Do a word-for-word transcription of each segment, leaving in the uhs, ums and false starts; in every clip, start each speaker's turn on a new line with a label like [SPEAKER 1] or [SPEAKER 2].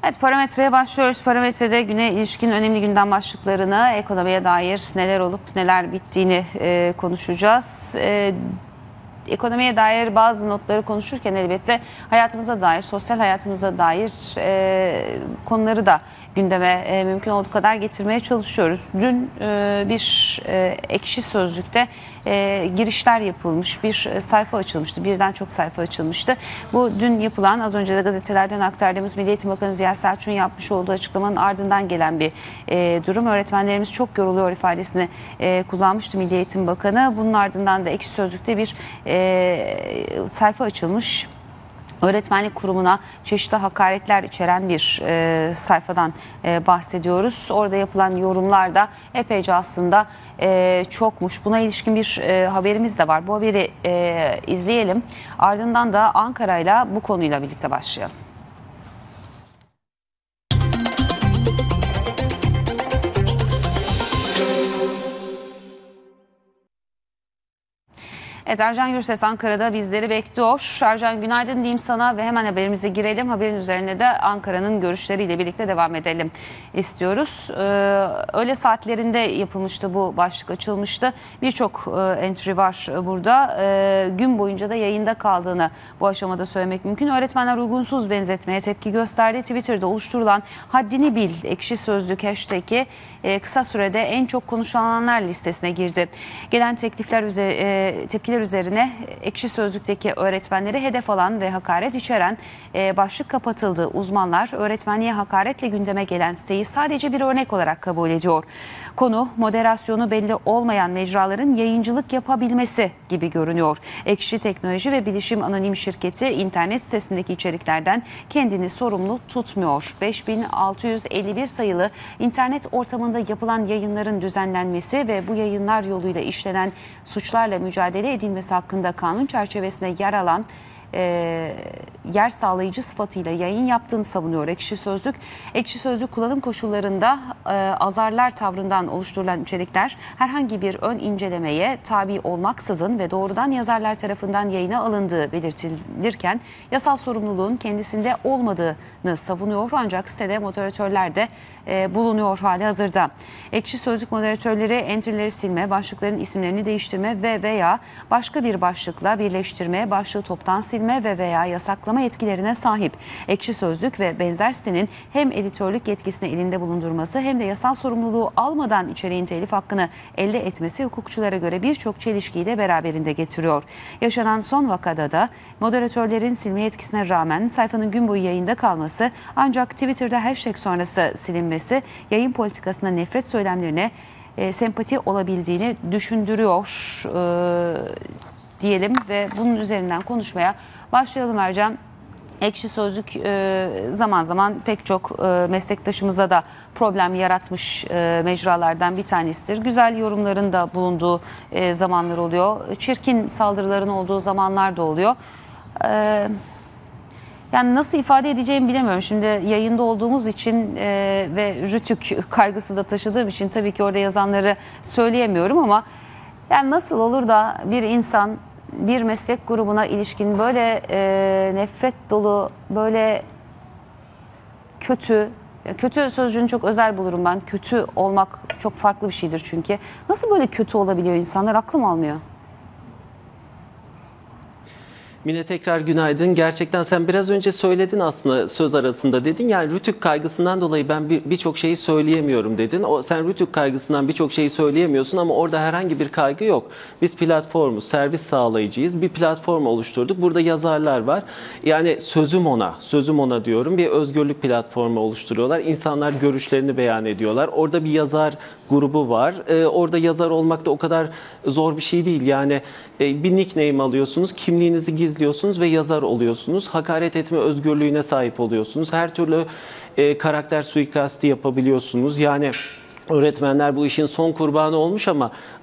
[SPEAKER 1] Evet, parametreye başlıyoruz. Parametrede güne ilişkin önemli gündem başlıklarını, ekonomiye dair neler olup neler bittiğini e, konuşacağız. E, ekonomiye dair bazı notları konuşurken elbette hayatımıza dair, sosyal hayatımıza dair e, konuları da gündeme e, mümkün olduğu kadar getirmeye çalışıyoruz. Dün e, bir e, Ekşi Sözlük'te e, girişler yapılmış, bir e, sayfa açılmıştı, birden çok sayfa açılmıştı. Bu dün yapılan, az önce de gazetelerden aktardığımız Milli Eğitim Bakanı Ziya Selçuk'un yapmış olduğu açıklamanın ardından gelen bir e, durum. Öğretmenlerimiz çok yoruluyor ifadesini e, kullanmıştı Milli Eğitim Bakanı. Bunun ardından da Ekşi Sözlük'te bir e, sayfa açılmış. Öğretmenlik kurumuna çeşitli hakaretler içeren bir e, sayfadan e, bahsediyoruz. Orada yapılan yorumlar da epeyce aslında e, çokmuş. Buna ilişkin bir e, haberimiz de var. Bu haberi e, izleyelim. Ardından da Ankara'yla bu konuyla birlikte başlayalım. Evet, Ercan Gürses Ankara'da bizleri bekliyor. Ercan, günaydın diyeyim sana ve hemen haberimize girelim. Haberin üzerine de Ankara'nın görüşleriyle birlikte devam edelim istiyoruz. Ee, öğle saatlerinde yapılmıştı, bu başlık açılmıştı. Birçok e, entry var burada. E, gün boyunca da yayında kaldığını bu aşamada söylemek mümkün. Öğretmenler uygunsuz benzetmeye tepki gösterdi. Twitter'da oluşturulan Haddini Bil Ekşi Sözlük hashtag'i e, kısa sürede en çok konuşulanlar listesine girdi. Gelen teklifler üzerine e, tepkiler üzerine Ekşi Sözlük'teki öğretmenleri hedef alan ve hakaret içeren e, başlık kapatıldı. Uzmanlar öğretmenliğe hakaretle gündeme gelen siteyi sadece bir örnek olarak kabul ediyor. Konu moderasyonu belli olmayan mecraların yayıncılık yapabilmesi gibi görünüyor. Ekşi Teknoloji ve Bilişim Anonim Şirketi internet sitesindeki içeriklerden kendini sorumlu tutmuyor. beş bin altı yüz elli bir sayılı internet ortamında yapılan yayınların düzenlenmesi ve bu yayınlar yoluyla işlenen suçlarla mücadele edilmesi hakkında kanun çerçevesinde yer alan e, yer sağlayıcı sıfatıyla yayın yaptığını savunuyor Ekşi Sözlük. Ekşi Sözlük kullanım koşullarında e, azarlar tavrından oluşturulan içerikler herhangi bir ön incelemeye tabi olmaksızın ve doğrudan yazarlar tarafından yayına alındığı belirtilirken yasal sorumluluğun kendisinde olmadığını savunuyor. Ancak sitede moderatörler de e, bulunuyor hali hazırda. Ekşi Sözlük moderatörleri entry'leri silme, başlıkların isimlerini değiştirme ve veya başka bir başlıkla birleştirme, başlığı toptan silme ve veya yasaklama yetkilerine sahip. Ekşi Sözlük ve benzer sitenin hem editörlük yetkisini elinde bulundurması hem de yasal sorumluluğu almadan içeriğin telif hakkını elde etmesi hukukçulara göre birçok çelişkiyi de beraberinde getiriyor. Yaşanan son vakada da moderatörlerin silme yetkisine rağmen sayfanın gün boyu yayında kalması, ancak Twitter'da hashtag sonrası silinmesi yayın politikasına nefret söylemlerine e, sempati olabildiğini düşündürüyor e, diyelim ve bunun üzerinden konuşmaya başlayalım Ercan. Ekşi Sözlük e, zaman zaman pek çok e, meslektaşımıza da problem yaratmış e, mecralardan bir tanesidir. Güzel yorumların da bulunduğu e, zamanlar oluyor. Çirkin saldırıların olduğu zamanlar da oluyor. E, yani nasıl ifade edeceğimi bilemiyorum. Şimdi yayında olduğumuz için e, ve rütük kaygısı da taşıdığım için tabii ki orada yazanları söyleyemiyorum ama yani nasıl olur da bir insan bir meslek grubuna ilişkin böyle e, nefret dolu, böyle kötü, kötü sözcüğünü çok özel bulurum ben. Kötü olmak çok farklı bir şeydir çünkü. Nasıl böyle kötü olabiliyor insanlar? Aklım almıyor.
[SPEAKER 2] Mine, tekrar günaydın. Gerçekten sen biraz önce söyledin aslında, söz arasında dedin. Yani rütük kaygısından dolayı ben birçok bir şeyi söyleyemiyorum dedin. O, sen rütük kaygısından birçok şeyi söyleyemiyorsun ama orada herhangi bir kaygı yok. Biz platformuz, servis sağlayıcıyız. Bir platform oluşturduk. Burada yazarlar var. Yani sözüm ona, sözüm ona diyorum. Bir özgürlük platformu oluşturuyorlar. İnsanlar görüşlerini beyan ediyorlar. Orada bir yazar grubu var. Ee, orada yazar olmak da o kadar zor bir şey değil. Yani e, bir nickname alıyorsunuz, kimliğinizi gizliyorsunuz ve yazar oluyorsunuz. Hakaret etme özgürlüğüne sahip oluyorsunuz. Her türlü e, karakter suikastı yapabiliyorsunuz. Yani öğretmenler bu işin son kurbanı olmuş ama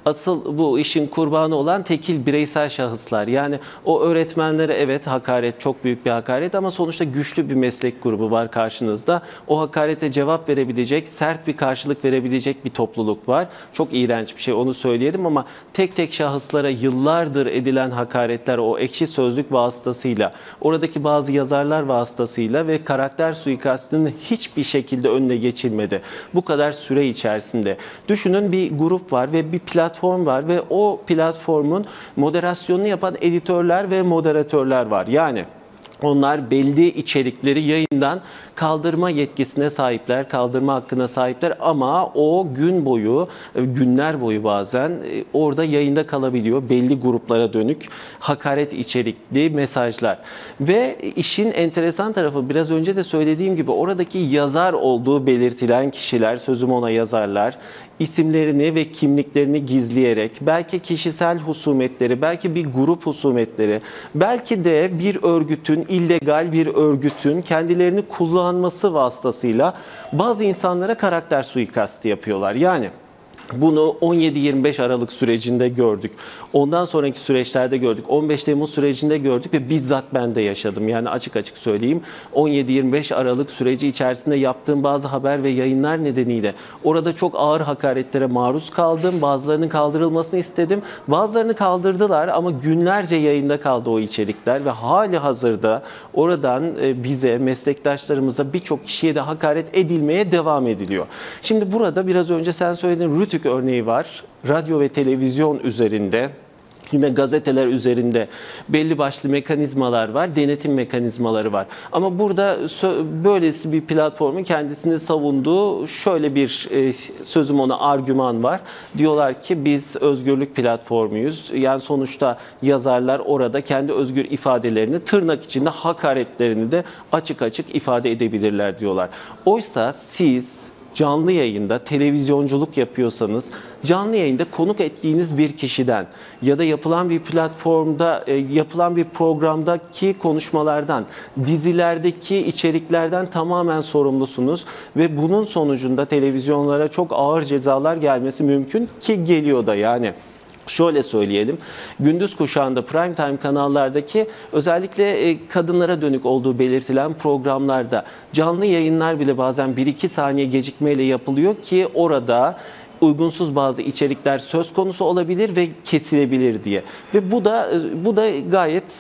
[SPEAKER 2] Asıl bu işin kurbanı olan tekil bireysel şahıslar. Yani o öğretmenlere evet hakaret, çok büyük bir hakaret ama sonuçta güçlü bir meslek grubu var karşınızda. O hakarete cevap verebilecek, sert bir karşılık verebilecek bir topluluk var. Çok iğrenç bir şey, onu söyleyelim ama tek tek şahıslara yıllardır edilen hakaretler o ekşi sözlük vasıtasıyla, oradaki bazı yazarlar vasıtasıyla ve karakter suikastının hiçbir şekilde önüne geçilmedi. Bu kadar süre içerisinde. Düşünün, bir grup var ve bir platform var ve o platformun moderasyonunu yapan editörler ve moderatörler var. Yani onlar belli içerikleri yayından kaldırma yetkisine sahipler, kaldırma hakkına sahipler ama o gün boyu, günler boyu bazen orada yayında kalabiliyor. Belli gruplara dönük hakaret içerikli mesajlar. Ve işin enteresan tarafı, biraz önce de söylediğim gibi, oradaki yazar olduğu belirtilen kişiler, sözüm ona yazarlar, isimlerini ve kimliklerini gizleyerek, belki kişisel husumetleri, belki bir grup husumetleri, belki de bir örgütün, illegal bir örgütün kendilerini kullanması vasıtasıyla bazı insanlara karakter suikastı yapıyorlar. Yani bunu on yedi yirmi beş Aralık sürecinde gördük. Ondan sonraki süreçlerde gördük. on beş Temmuz sürecinde gördük ve bizzat ben de yaşadım. Yani açık açık söyleyeyim. on yedi yirmi beş Aralık süreci içerisinde yaptığım bazı haber ve yayınlar nedeniyle orada çok ağır hakaretlere maruz kaldım. Bazılarının kaldırılmasını istedim. Bazılarını kaldırdılar ama günlerce yayında kaldı o içerikler ve hali hazırda oradan bize, meslektaşlarımıza, birçok kişiye de hakaret edilmeye devam ediliyor. Şimdi burada biraz önce sen söyledin, Rütük örneği var. Radyo ve televizyon üzerinde, yine gazeteler üzerinde belli başlı mekanizmalar var, denetim mekanizmaları var. Ama burada böylesi bir platformun kendisini savunduğu şöyle bir e, sözüm ona argüman var. Diyorlar ki biz özgürlük platformuyuz. Yani sonuçta yazarlar orada kendi özgür ifadelerini, tırnak içinde hakaretlerini de açık açık ifade edebilirler diyorlar. Oysa siz canlı yayında televizyonculuk yapıyorsanız, canlı yayında konuk ettiğiniz bir kişiden ya da yapılan bir platformda, yapılan bir programdaki konuşmalardan, dizilerdeki içeriklerden tamamen sorumlusunuz ve bunun sonucunda televizyonlara çok ağır cezalar gelmesi mümkün ki geliyor da yani. Şöyle söyleyelim, gündüz kuşağında prime time kanallardaki özellikle kadınlara dönük olduğu belirtilen programlarda canlı yayınlar bile bazen bir iki saniye gecikmeyle yapılıyor ki orada uygunsuz bazı içerikler söz konusu olabilir ve kesilebilir diye. Ve bu da bu da gayet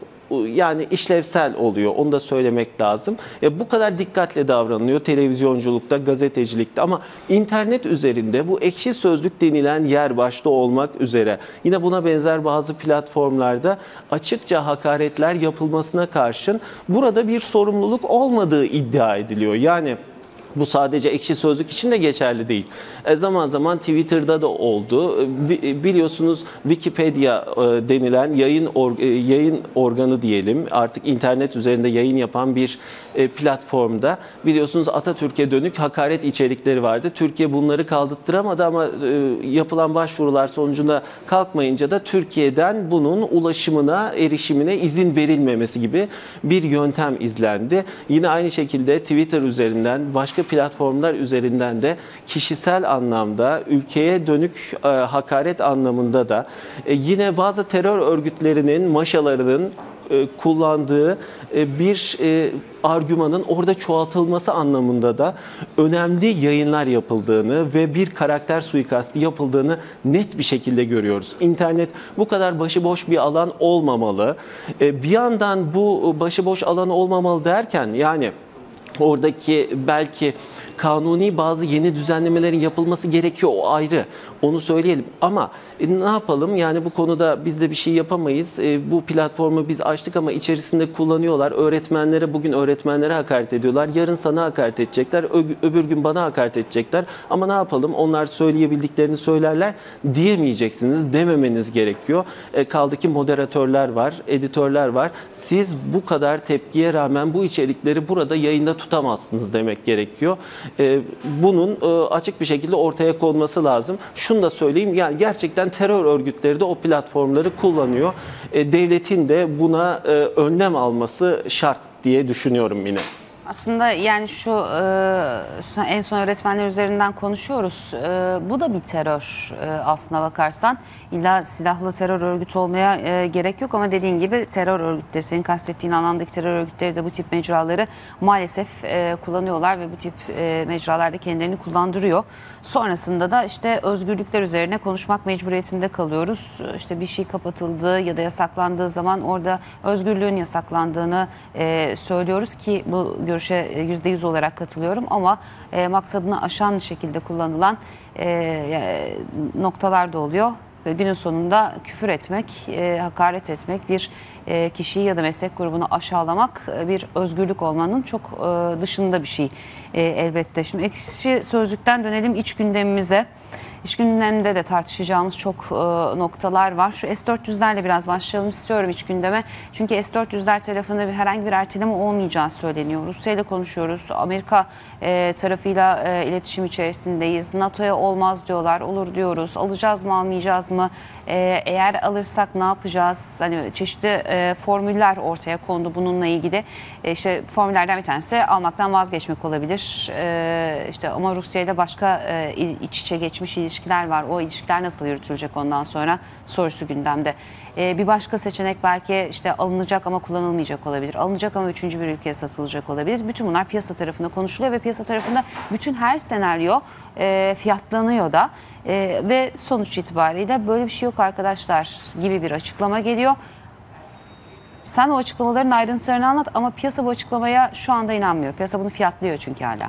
[SPEAKER 2] yani işlevsel oluyor. Onu da söylemek lazım. E, bu kadar dikkatle davranılıyor televizyonculukta, gazetecilikte ama internet üzerinde bu ekşi sözlük denilen yer başta olmak üzere yine buna benzer bazı platformlarda açıkça hakaretler yapılmasına karşın burada bir sorumluluk olmadığı iddia ediliyor. Yani bu sadece ekşi sözlük için de geçerli değil. E zaman zaman Twitter'da da oldu. E, biliyorsunuz Wikipedia e, denilen yayın or, e, yayın organı diyelim. Artık internet üzerinde yayın yapan bir e, platformda biliyorsunuz Atatürk'e dönük hakaret içerikleri vardı. Türkiye bunları kaldırttıramadı ama e, yapılan başvurular sonucunda kalkmayınca da Türkiye'den bunun ulaşımına, erişimine izin verilmemesi gibi bir yöntem izlendi. Yine aynı şekilde Twitter üzerinden, başka platformlar üzerinden de kişisel anlamda, ülkeye dönük e, hakaret anlamında da e, yine bazı terör örgütlerinin, maşalarının e, kullandığı e, bir e, argümanın orada çoğaltılması anlamında da önemli yayınlar yapıldığını ve bir karakter suikastı yapıldığını net bir şekilde görüyoruz. İnternet bu kadar başıboş bir alan olmamalı. E, bir yandan bu başıboş alan olmamalı derken yani oradaki belki kanuni bazı yeni düzenlemelerin yapılması gerekiyor, o ayrı. Onu söyleyelim ama e, ne yapalım yani bu konuda biz de bir şey yapamayız. E, bu platformu biz açtık ama içerisinde kullanıyorlar. Öğretmenlere, bugün öğretmenlere hakaret ediyorlar. Yarın sana hakaret edecekler. Ö öbür gün bana hakaret edecekler. Ama ne yapalım, onlar söyleyebildiklerini söylerler diyemeyeceksiniz, dememeniz gerekiyor. E, kaldı ki moderatörler var, editörler var. Siz bu kadar tepkiye rağmen bu içerikleri burada yayında tutamazsınız demek gerekiyor. E, bunun e, açık bir şekilde ortaya konması lazım. Şunu da söyleyeyim, yani gerçekten terör örgütleri de o platformları kullanıyor. E, devletin de buna e, önlem alması şart diye düşünüyorum yine.
[SPEAKER 1] Aslında yani şu e, en son öğretmenler üzerinden konuşuyoruz. E, bu da bir terör e, aslına bakarsan. İlla silahlı terör örgütü olmaya e, gerek yok ama dediğin gibi terör örgütleri, senin kastettiğin anlamdaki terör örgütleri de bu tip mecraları maalesef e, kullanıyorlar ve bu tip e, mecralarda kendilerini kullandırıyor. Sonrasında da işte özgürlükler üzerine konuşmak mecburiyetinde kalıyoruz. İşte bir şey kapatıldığı ya da yasaklandığı zaman orada özgürlüğün yasaklandığını e, söylüyoruz ki bu görüşe yüzde yüz olarak katılıyorum ama e, maksadını aşan şekilde kullanılan e, noktalar da oluyor. Ve günün sonunda küfür etmek, e, hakaret etmek, bir e, kişiyi ya da meslek grubunu aşağılamak e, bir özgürlük olmanın çok e, dışında bir şey e, elbette. Şimdi Ekşi Sözlük'ten dönelim iç gündemimize. İç gündeminde de tartışacağımız çok e, noktalar var. Şu S dört yüzlerle biraz başlayalım istiyorum iç gündeme. Çünkü S dört yüzler tarafında bir, herhangi bir erteleme olmayacağı söyleniyor. Rusya ile konuşuyoruz. Amerika e, tarafıyla e, iletişim içerisindeyiz. NATO'ya olmaz diyorlar. Olur diyoruz. Alacağız mı almayacağız mı? E, eğer alırsak ne yapacağız? Hani çeşitli e, formüller ortaya kondu bununla ilgili. E, işte formüllerden bir tanesi almaktan vazgeçmek olabilir. E, işte ama Rusya ile başka e, iç içe geçmiş ilişkiler var. O ilişkiler nasıl yürütülecek ondan sonra sorusu gündemde. Ee, bir başka seçenek belki işte alınacak ama kullanılmayacak olabilir. Alınacak ama üçüncü bir ülkeye satılacak olabilir. Bütün bunlar piyasa tarafında konuşuluyor ve piyasa tarafında bütün her senaryo e, fiyatlanıyor da. E, ve sonuç itibariyle böyle bir şey yok arkadaşlar gibi bir açıklama geliyor. Sen o açıklamaların ayrıntılarını anlat ama piyasa bu açıklamaya şu anda inanmıyor. Piyasa bunu fiyatlıyor çünkü hala.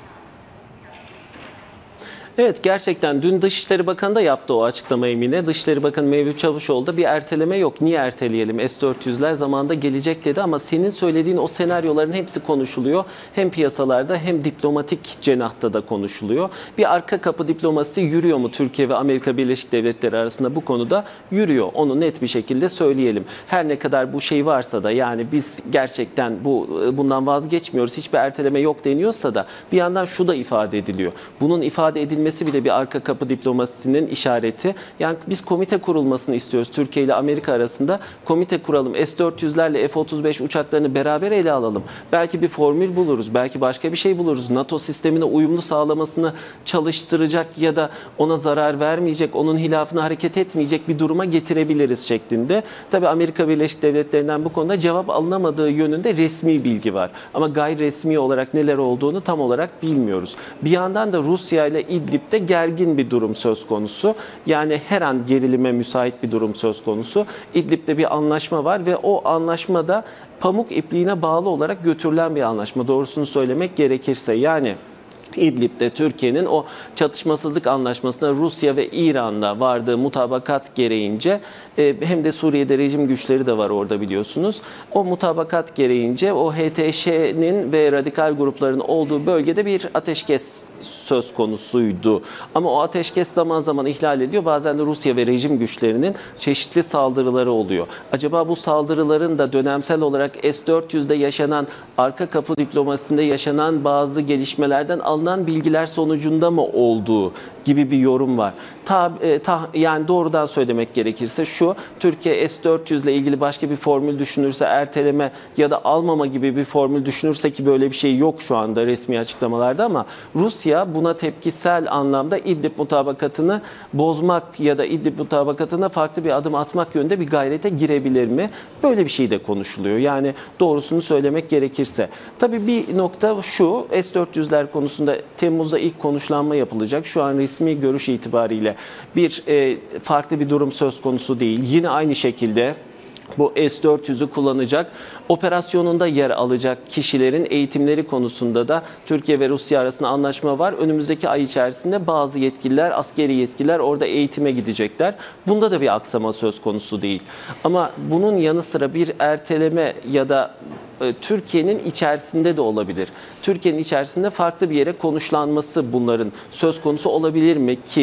[SPEAKER 2] Evet, gerçekten dün Dışişleri Bakanı da yaptı o açıklamayı yine. Dışişleri Bakanı Mevlüt Çavuşoğlu'da bir erteleme yok. Niye erteleyelim? S dört yüzler zamanında gelecek dedi ama senin söylediğin o senaryoların hepsi konuşuluyor. Hem piyasalarda hem diplomatik cenahta da konuşuluyor. Bir arka kapı diplomasisi yürüyor mu Türkiye ve Amerika Birleşik Devletleri arasında? Bu konuda yürüyor. Onu net bir şekilde söyleyelim. Her ne kadar bu şey varsa da yani biz gerçekten bu bundan vazgeçmiyoruz. Hiçbir erteleme yok deniyorsa da bir yandan şu da ifade ediliyor. Bunun ifade edilmesi bile bir arka kapı diplomasisinin işareti. Yani biz komite kurulmasını istiyoruz Türkiye ile Amerika arasında. Komite kuralım. S dört yüzlerle F otuz beş uçaklarını beraber ele alalım. Belki bir formül buluruz. Belki başka bir şey buluruz. NATO sistemine uyumlu sağlamasını çalıştıracak ya da ona zarar vermeyecek, onun hilafına hareket etmeyecek bir duruma getirebiliriz şeklinde. Tabii Amerika Birleşik Devletleri'nden bu konuda cevap alınamadığı yönünde resmi bilgi var. Ama gayri resmi olarak neler olduğunu tam olarak bilmiyoruz. Bir yandan da Rusya ile İdlib'de gergin bir durum söz konusu. Yani her an gerilime müsait bir durum söz konusu. İdlib'de bir anlaşma var ve o anlaşmada pamuk ipliğine bağlı olarak götürülen bir anlaşma. Doğrusunu söylemek gerekirse yani İdlib'de Türkiye'nin o çatışmasızlık anlaşmasına Rusya ve İran'la vardığı mutabakat gereğince hem de Suriye'de rejim güçleri de var orada biliyorsunuz. O mutabakat gereğince o H T Ş'nin ve radikal grupların olduğu bölgede bir ateşkes söz konusuydu. Ama o ateşkes zaman zaman ihlal ediyor. Bazen de Rusya ve rejim güçlerinin çeşitli saldırıları oluyor. Acaba bu saldırıların da dönemsel olarak S dört yüzde yaşanan arka kapı diplomasisinde yaşanan bazı gelişmelerden alınan bilgiler sonucunda mı olduğu gibi bir yorum var. Ta, e, ta, yani doğrudan söylemek gerekirse şu, Türkiye S dört yüz ile ilgili başka bir formül düşünürse, erteleme ya da almama gibi bir formül düşünürse ki böyle bir şey yok şu anda resmi açıklamalarda ama Rusya buna tepkisel anlamda İdlib mutabakatını bozmak ya da İdlib mutabakatına farklı bir adım atmak yönünde bir gayrete girebilir mi? Böyle bir şey de konuşuluyor. Yani doğrusunu söylemek gerekirse. Tabii bir nokta şu, S dört yüzler konusunda Temmuz'da ilk konuşlanma yapılacak. Şu an resmi görüş itibariyle bir e, farklı bir durum söz konusu değil. Yine aynı şekilde bu S dört yüzü kullanacak, operasyonunda yer alacak kişilerin eğitimleri konusunda da Türkiye ve Rusya arasında anlaşma var. Önümüzdeki ay içerisinde bazı yetkililer, askeri yetkililer orada eğitime gidecekler. Bunda da bir aksama söz konusu değil. Ama bunun yanı sıra bir erteleme ya da Türkiye'nin içerisinde de olabilir. Türkiye'nin içerisinde farklı bir yere konuşlanması bunların söz konusu olabilir mi ki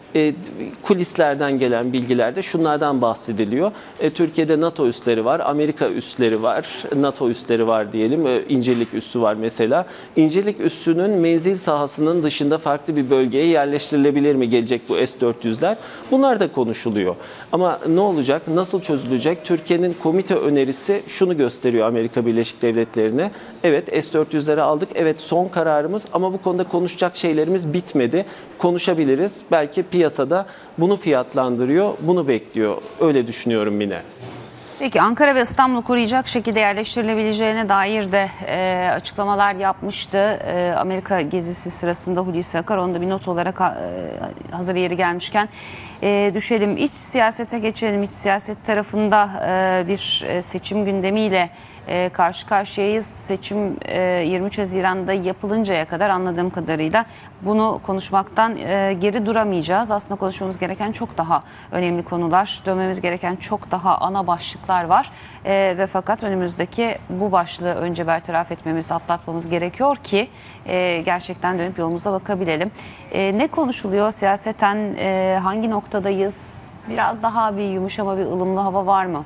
[SPEAKER 2] E, kulislerden gelen bilgilerde şunlardan bahsediliyor. E, Türkiye'de NATO üsleri var, Amerika üsleri var, NATO üsleri var diyelim. E, İncirlik üssü var mesela. İncirlik üssünün menzil sahasının dışında farklı bir bölgeye yerleştirilebilir mi gelecek bu S dört yüzler? Bunlar da konuşuluyor. Ama ne olacak? Nasıl çözülecek? Türkiye'nin komite önerisi şunu gösteriyor Amerika Birleşik Devletleri'ne. Evet, S dört yüzleri aldık. Evet, son kararımız ama bu konuda konuşacak şeylerimiz bitmedi. Konuşabiliriz. Belki piyasada bunu fiyatlandırıyor, bunu bekliyor. Öyle düşünüyorum Mine.
[SPEAKER 1] Peki Ankara ve İstanbul'u koruyacak şekilde yerleştirilebileceğine dair de e, açıklamalar yapmıştı. E, Amerika gezisi sırasında Hulusi Akar, onu da bir not olarak e, hazır yeri gelmişken e, düşelim. İç siyasete geçelim. İç siyaset tarafında e, bir seçim gündemiyle e, karşı karşıyayız. Seçim e, yirmi üç Haziran'da yapılıncaya kadar anladığım kadarıyla bunu konuşmaktan e, geri duramayacağız. Aslında konuşmamız gereken çok daha önemli konular, dönmemiz gereken çok daha ana başlıklar var. E, ve fakat önümüzdeki bu başlığı önce bertaraf etmemiz, atlatmamız gerekiyor ki e, gerçekten dönüp yolumuza bakabilelim. E, ne konuşuluyor siyaseten, e, hangi noktadayız? Biraz daha bir yumuşama, bir ılımlı hava var mı?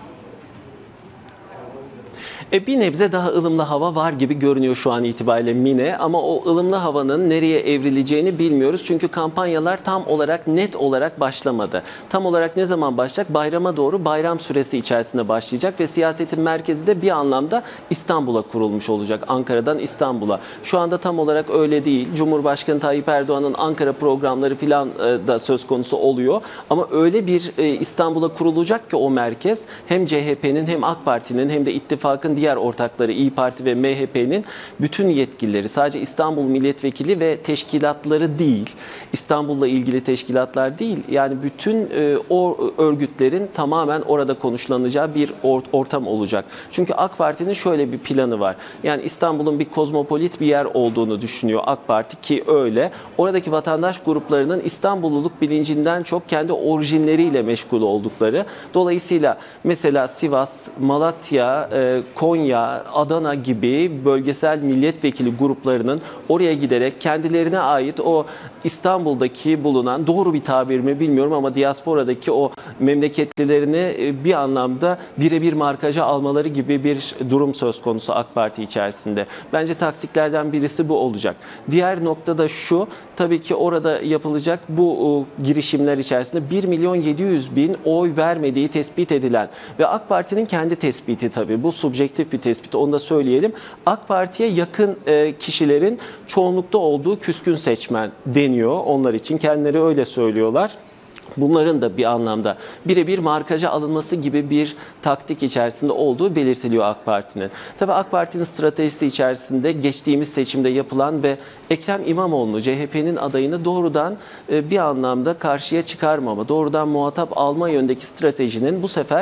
[SPEAKER 2] E bir nebze daha ılımlı hava var gibi görünüyor şu an itibariyle Mine, ama o ılımlı havanın nereye evrileceğini bilmiyoruz. Çünkü kampanyalar tam olarak net olarak başlamadı. Tam olarak ne zaman başlayacak? Bayrama doğru, bayram süresi içerisinde başlayacak ve siyasetin merkezi de bir anlamda İstanbul'a kurulmuş olacak. Ankara'dan İstanbul'a. Şu anda tam olarak öyle değil. Cumhurbaşkanı Tayyip Erdoğan'ın Ankara programları filan da söz konusu oluyor. Ama öyle bir İstanbul'a kurulacak ki o merkez, hem C H P'nin hem AK Parti'nin hem de ittifakın diğer ortakları İYİ Parti ve M H P'nin bütün yetkilileri, sadece İstanbul Milletvekili ve teşkilatları değil, İstanbul'la ilgili teşkilatlar değil, yani bütün e, o örgütlerin tamamen orada konuşlanacağı bir or ortam olacak. Çünkü AK Parti'nin şöyle bir planı var. Yani İstanbul'un bir kozmopolit bir yer olduğunu düşünüyor AK Parti, ki öyle. Oradaki vatandaş gruplarının İstanbulluluk bilincinden çok kendi orijinleriyle meşgul oldukları. Dolayısıyla mesela Sivas, Malatya, e, Konya, Adana gibi bölgesel milletvekili gruplarının oraya giderek kendilerine ait o İstanbul'daki bulunan, doğru bir tabir mi bilmiyorum ama diasporadaki o memleketlilerini bir anlamda birebir markaja almaları gibi bir durum söz konusu AK Parti içerisinde. Bence taktiklerden birisi bu olacak. Diğer nokta da şu, tabii ki orada yapılacak bu girişimler içerisinde bir milyon yedi yüz bin oy vermediği tespit edilen ve AK Parti'nin kendi tespiti, tabii bu subjektif bir tespit, onu da söyleyelim. AK Parti'ye yakın kişilerin çoğunlukta olduğu küskün seçmen deniyor onlar için. Kendileri öyle söylüyorlar. Bunların da bir anlamda birebir markaja alınması gibi bir taktik içerisinde olduğu belirtiliyor AK Parti'nin. Tabii AK Parti'nin stratejisi içerisinde geçtiğimiz seçimde yapılan ve Ekrem İmamoğlu'nu, C H P'nin adayını doğrudan bir anlamda karşıya çıkarmama, doğrudan muhatap alma yöndeki stratejinin bu sefer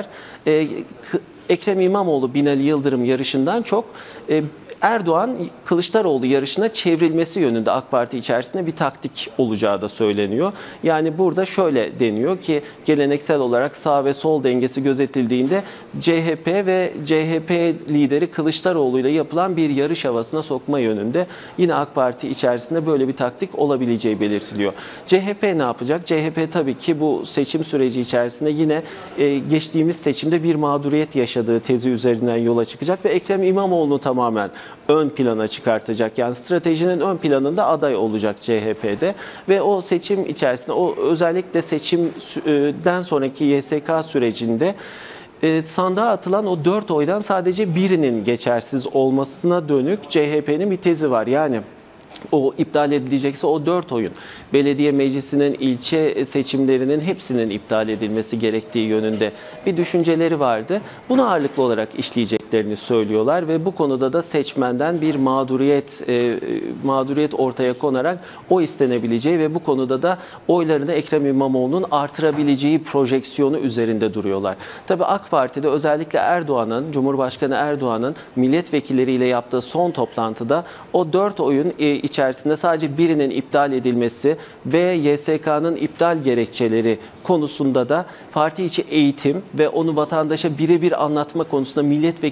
[SPEAKER 2] Ekrem İmamoğlu Binali Yıldırım yarışından çok Erdoğan Kılıçdaroğlu yarışına çevrilmesi yönünde AK Parti içerisinde bir taktik olacağı da söyleniyor. Yani burada şöyle deniyor ki, geleneksel olarak sağ ve sol dengesi gözetildiğinde C H P ve C H P lideri Kılıçdaroğlu ile yapılan bir yarış havasına sokma yönünde yine AK Parti içerisinde böyle bir taktik olabileceği belirtiliyor. C H P ne yapacak? C H P tabii ki bu seçim süreci içerisinde yine geçtiğimiz seçimde bir mağduriyet yaşadığı tezi üzerinden yola çıkacak ve Ekrem İmamoğlu'nu tamamen ön plana çıkartacak. Yani stratejinin ön planında aday olacak C H P'de ve o seçim içerisinde, o özellikle seçimden sonraki Y S K sürecinde e, sandığa atılan o dört oydan sadece birinin geçersiz olmasına dönük C H P'nin bir tezi var. Yani o iptal edilecekse o dört oyun, belediye meclisinin, ilçe seçimlerinin hepsinin iptal edilmesi gerektiği yönünde bir düşünceleri vardı. Bunu ağırlıklı olarak işleyeceklerini söylüyorlar ve bu konuda da seçmenden bir mağduriyet e, mağduriyet ortaya konarak o istenebileceği ve bu konuda da oylarını Ekrem İmamoğlu'nun artırabileceği projeksiyonu üzerinde duruyorlar. Tabii AK Parti'de özellikle Erdoğan'ın, Cumhurbaşkanı Erdoğan'ın milletvekilleriyle yaptığı son toplantıda o dört oyun e, içerisinde sadece birinin iptal edilmesi ve Y S K'nın iptal gerekçeleri konusunda da parti içi eğitim ve onu vatandaşa birebir anlatma konusunda milletvekili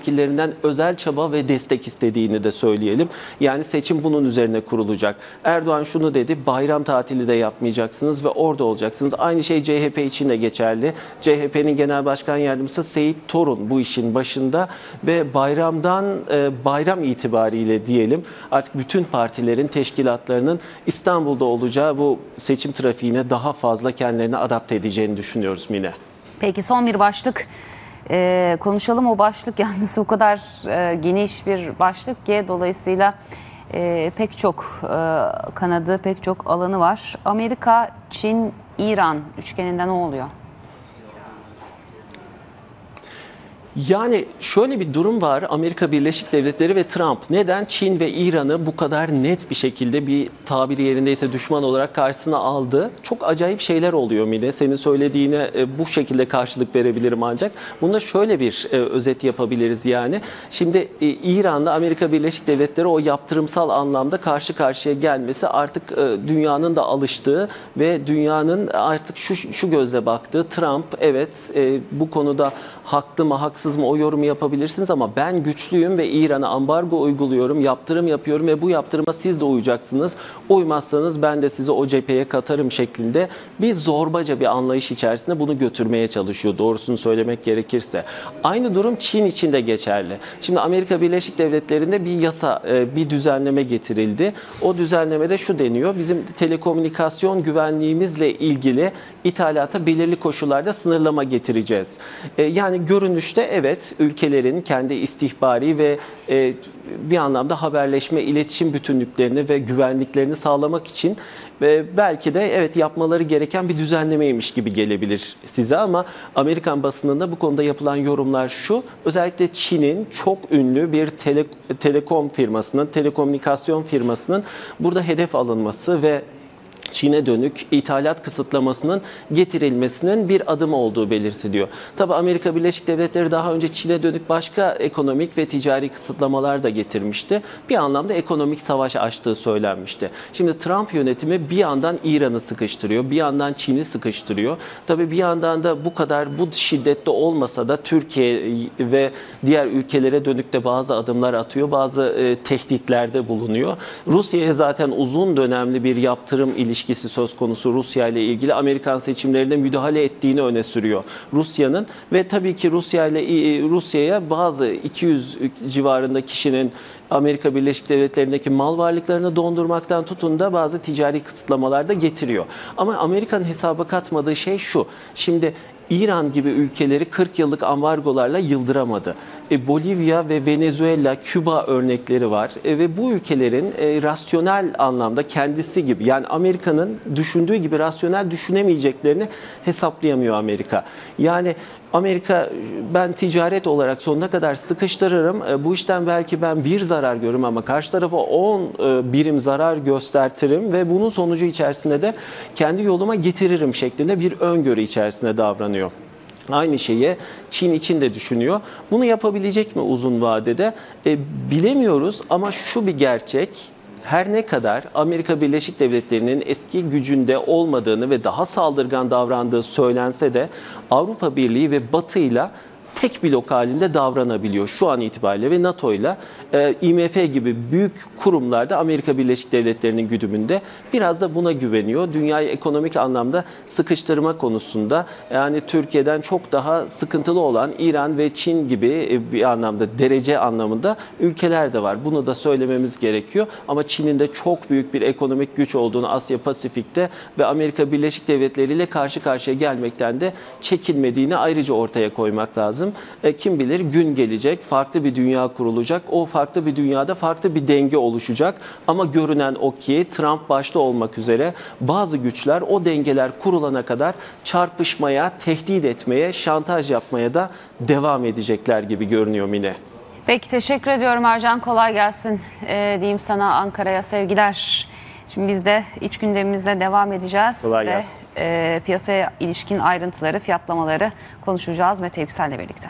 [SPEAKER 2] milletvekillerinden özel çaba ve destek istediğini de söyleyelim. Yani seçim bunun üzerine kurulacak. Erdoğan şunu dedi, bayram tatili de yapmayacaksınız ve orada olacaksınız. Aynı şey C H P için de geçerli. C H P'nin Genel Başkan Yardımcısı Seyit Torun bu işin başında ve bayramdan e, bayram itibariyle diyelim artık bütün partilerin, teşkilatlarının İstanbul'da olacağı bu seçim trafiğine daha fazla kendilerini adapte edeceğini düşünüyoruz Mine.
[SPEAKER 1] Peki son bir başlık ee, konuşalım. O başlık yalnız o kadar e, geniş bir başlık ki dolayısıyla e, pek çok e, kanadı, pek çok alanı var. Amerika, Çin, İran üçgeninde ne oluyor?
[SPEAKER 2] Yani şöyle bir durum var. Amerika Birleşik Devletleri ve Trump neden Çin ve İran'ı bu kadar net bir şekilde bir tabiri yerindeyse düşman olarak karşısına aldı? Çok acayip şeyler oluyor Mine. Senin söylediğine e, bu şekilde karşılık verebilirim ancak. Bunda şöyle bir e, özet yapabiliriz yani. Şimdi e, İran'la Amerika Birleşik Devletleri o yaptırımsal anlamda karşı karşıya gelmesi artık e, dünyanın da alıştığı ve dünyanın artık şu, şu gözle baktığı. Trump evet e, bu konuda haklı mı haksız mı o yorumu yapabilirsiniz ama ben güçlüyüm ve İran'a ambargo uyguluyorum, yaptırım yapıyorum ve bu yaptırıma siz de uyacaksınız. Uymazsanız ben de sizi o cepheye katarım şeklinde bir zorbaca bir anlayış içerisinde bunu götürmeye çalışıyor doğrusunu söylemek gerekirse. Aynı durum Çin için de geçerli. Şimdi Amerika Birleşik Devletleri'nde bir yasa, bir düzenleme getirildi. O düzenlemede şu deniyor, bizim telekomünikasyon güvenliğimizle ilgili ithalata belirli koşullarda sınırlama getireceğiz. Yani görünüşte evet ülkelerin kendi istihbari ve e, bir anlamda haberleşme, iletişim bütünlüklerini ve güvenliklerini sağlamak için ve belki de evet yapmaları gereken bir düzenlemeymiş gibi gelebilir size ama Amerikan basınında bu konuda yapılan yorumlar şu, özellikle Çin'in çok ünlü bir tele, telekom firmasının, telekomünikasyon firmasının burada hedef alınması ve Çin'e dönük ithalat kısıtlamasının getirilmesinin bir adım olduğu belirtiliyor. Tabii Amerika Birleşik Devletleri daha önce Çin'e dönük başka ekonomik ve ticari kısıtlamalar da getirmişti. Bir anlamda ekonomik savaş açtığı söylenmişti. Şimdi Trump yönetimi bir yandan İran'ı sıkıştırıyor, bir yandan Çin'i sıkıştırıyor. Tabii bir yandan da bu kadar bu şiddette olmasa da Türkiye ve diğer ülkelere dönük de bazı adımlar atıyor, bazı e, tehditlerde bulunuyor. Rusya'ya zaten uzun dönemli bir yaptırım ilişkisi ilişkisi söz konusu Rusya ile ilgili Amerikan seçimlerine müdahale ettiğini öne sürüyor Rusya'nın ve tabii ki Rusya ile Rusya'ya bazı iki yüz civarında kişinin Amerika Birleşik Devletleri'ndeki mal varlıklarını dondurmaktan tutun da bazı ticari kısıtlamalar da getiriyor. Ama Amerika'nın hesaba katmadığı şey şu. Şimdi İran gibi ülkeleri kırk yıllık ambargolarla yıldıramadı. E, Bolivya ve Venezuela, Küba örnekleri var e, ve bu ülkelerin e, rasyonel anlamda kendisi gibi yani Amerika'nın düşündüğü gibi rasyonel düşünemeyeceklerini hesaplayamıyor Amerika. Yani Amerika ben ticaret olarak sonuna kadar sıkıştırırım. E, bu işten belki ben bir zarar görürüm ama karşı tarafa on e, birim zarar göstertirim ve bunun sonucu içerisinde de kendi yoluma getiririm şeklinde bir öngörü içerisinde davranıyor. Aynı şeyi Çin için de düşünüyor. Bunu yapabilecek mi uzun vadede? E, bilemiyoruz ama şu bir gerçek. Her ne kadar Amerika Birleşik Devletleri'nin eski gücünde olmadığını ve daha saldırgan davrandığı söylense de Avrupa Birliği ve Batı'yla tek blok halinde davranabiliyor şu an itibariyle ve NATO ile I M F gibi büyük kurumlarda Amerika Birleşik Devletleri'nin güdümünde biraz da buna güveniyor. Dünyayı ekonomik anlamda sıkıştırma konusunda yani Türkiye'den çok daha sıkıntılı olan İran ve Çin gibi bir anlamda derece anlamında ülkeler de var. Bunu da söylememiz gerekiyor ama Çin'in de çok büyük bir ekonomik güç olduğunu Asya Pasifik'te ve Amerika Birleşik Devletleri ile karşı karşıya gelmekten de çekinmediğini ayrıca ortaya koymak lazım. E, kim bilir gün gelecek, farklı bir dünya kurulacak. O farklı bir dünyada farklı bir denge oluşacak. Ama görünen o ki Trump başta olmak üzere bazı güçler o dengeler kurulana kadar çarpışmaya, tehdit etmeye, şantaj yapmaya da devam edecekler gibi görünüyor Mine.
[SPEAKER 1] Peki teşekkür ediyorum Ercan. Kolay gelsin e, diyeyim sana, Ankara'ya sevgiler. Şimdi biz de iç gündemimizle devam edeceğiz.
[SPEAKER 2] Kolay
[SPEAKER 1] ve
[SPEAKER 2] gelsin.
[SPEAKER 1] E, piyasaya ilişkin ayrıntıları, fiyatlamaları konuşacağız Mete Yüksel'le birlikte.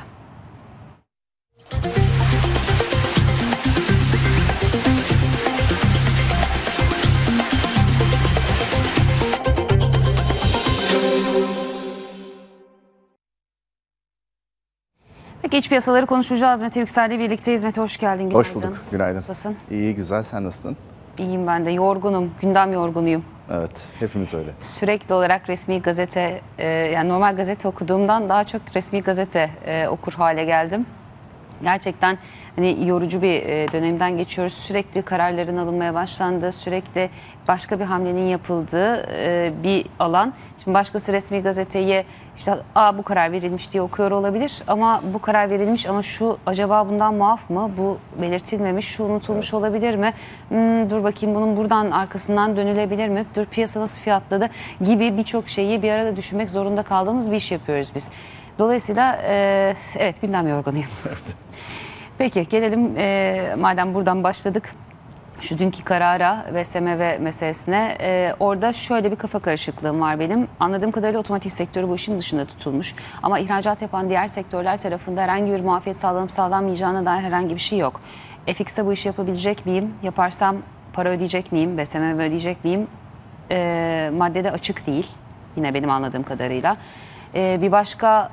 [SPEAKER 1] Peki iç piyasaları konuşacağız. Mete Yüksel'le birlikteyiz. Mete hoş geldin. Günaydın.
[SPEAKER 3] Hoş bulduk. Günaydın.
[SPEAKER 1] Nasılsın?
[SPEAKER 3] İyi, güzel. Sen nasılsın?
[SPEAKER 1] İyiyim ben de. Yorgunum. Gündem yorgunuyum.
[SPEAKER 3] Evet, hepimiz öyle.
[SPEAKER 1] Sürekli olarak resmi gazete, e, yani normal gazete okuduğumdan daha çok resmi gazete e, okur hale geldim. Gerçekten hani yorucu bir e, dönemden geçiyoruz. Sürekli kararların alınmaya başlandı. Sürekli başka bir hamlenin yapıldığı e, bir alan. Şimdi başkası resmi gazeteyi işte Aa, bu karar verilmiş diye okuyor olabilir. Ama bu karar verilmiş ama şu acaba bundan muaf mı? Bu belirtilmemiş, şu unutulmuş evet. olabilir mi? Hmm, dur bakayım bunun buradan arkasından dönülebilir mi? Dur piyasa nasıl fiyatladı gibi birçok şeyi bir arada düşünmek zorunda kaldığımız bir iş yapıyoruz biz. Dolayısıyla e, evet gündem yorgunuyum. Peki gelelim e, madem buradan başladık şu dünkü karara ve S M V meselesine. E, orada şöyle bir kafa karışıklığım var benim. Anladığım kadarıyla otomotiv sektörü bu işin dışında tutulmuş. Ama ihracat yapan diğer sektörler tarafında herhangi bir muafiyet sağlanıp sağlanmayacağına dair herhangi bir şey yok. F X'te bu işi yapabilecek miyim? Yaparsam para ödeyecek miyim? ve S M V ödeyecek miyim? E, maddede açık değil. Yine benim anladığım kadarıyla. Bir başka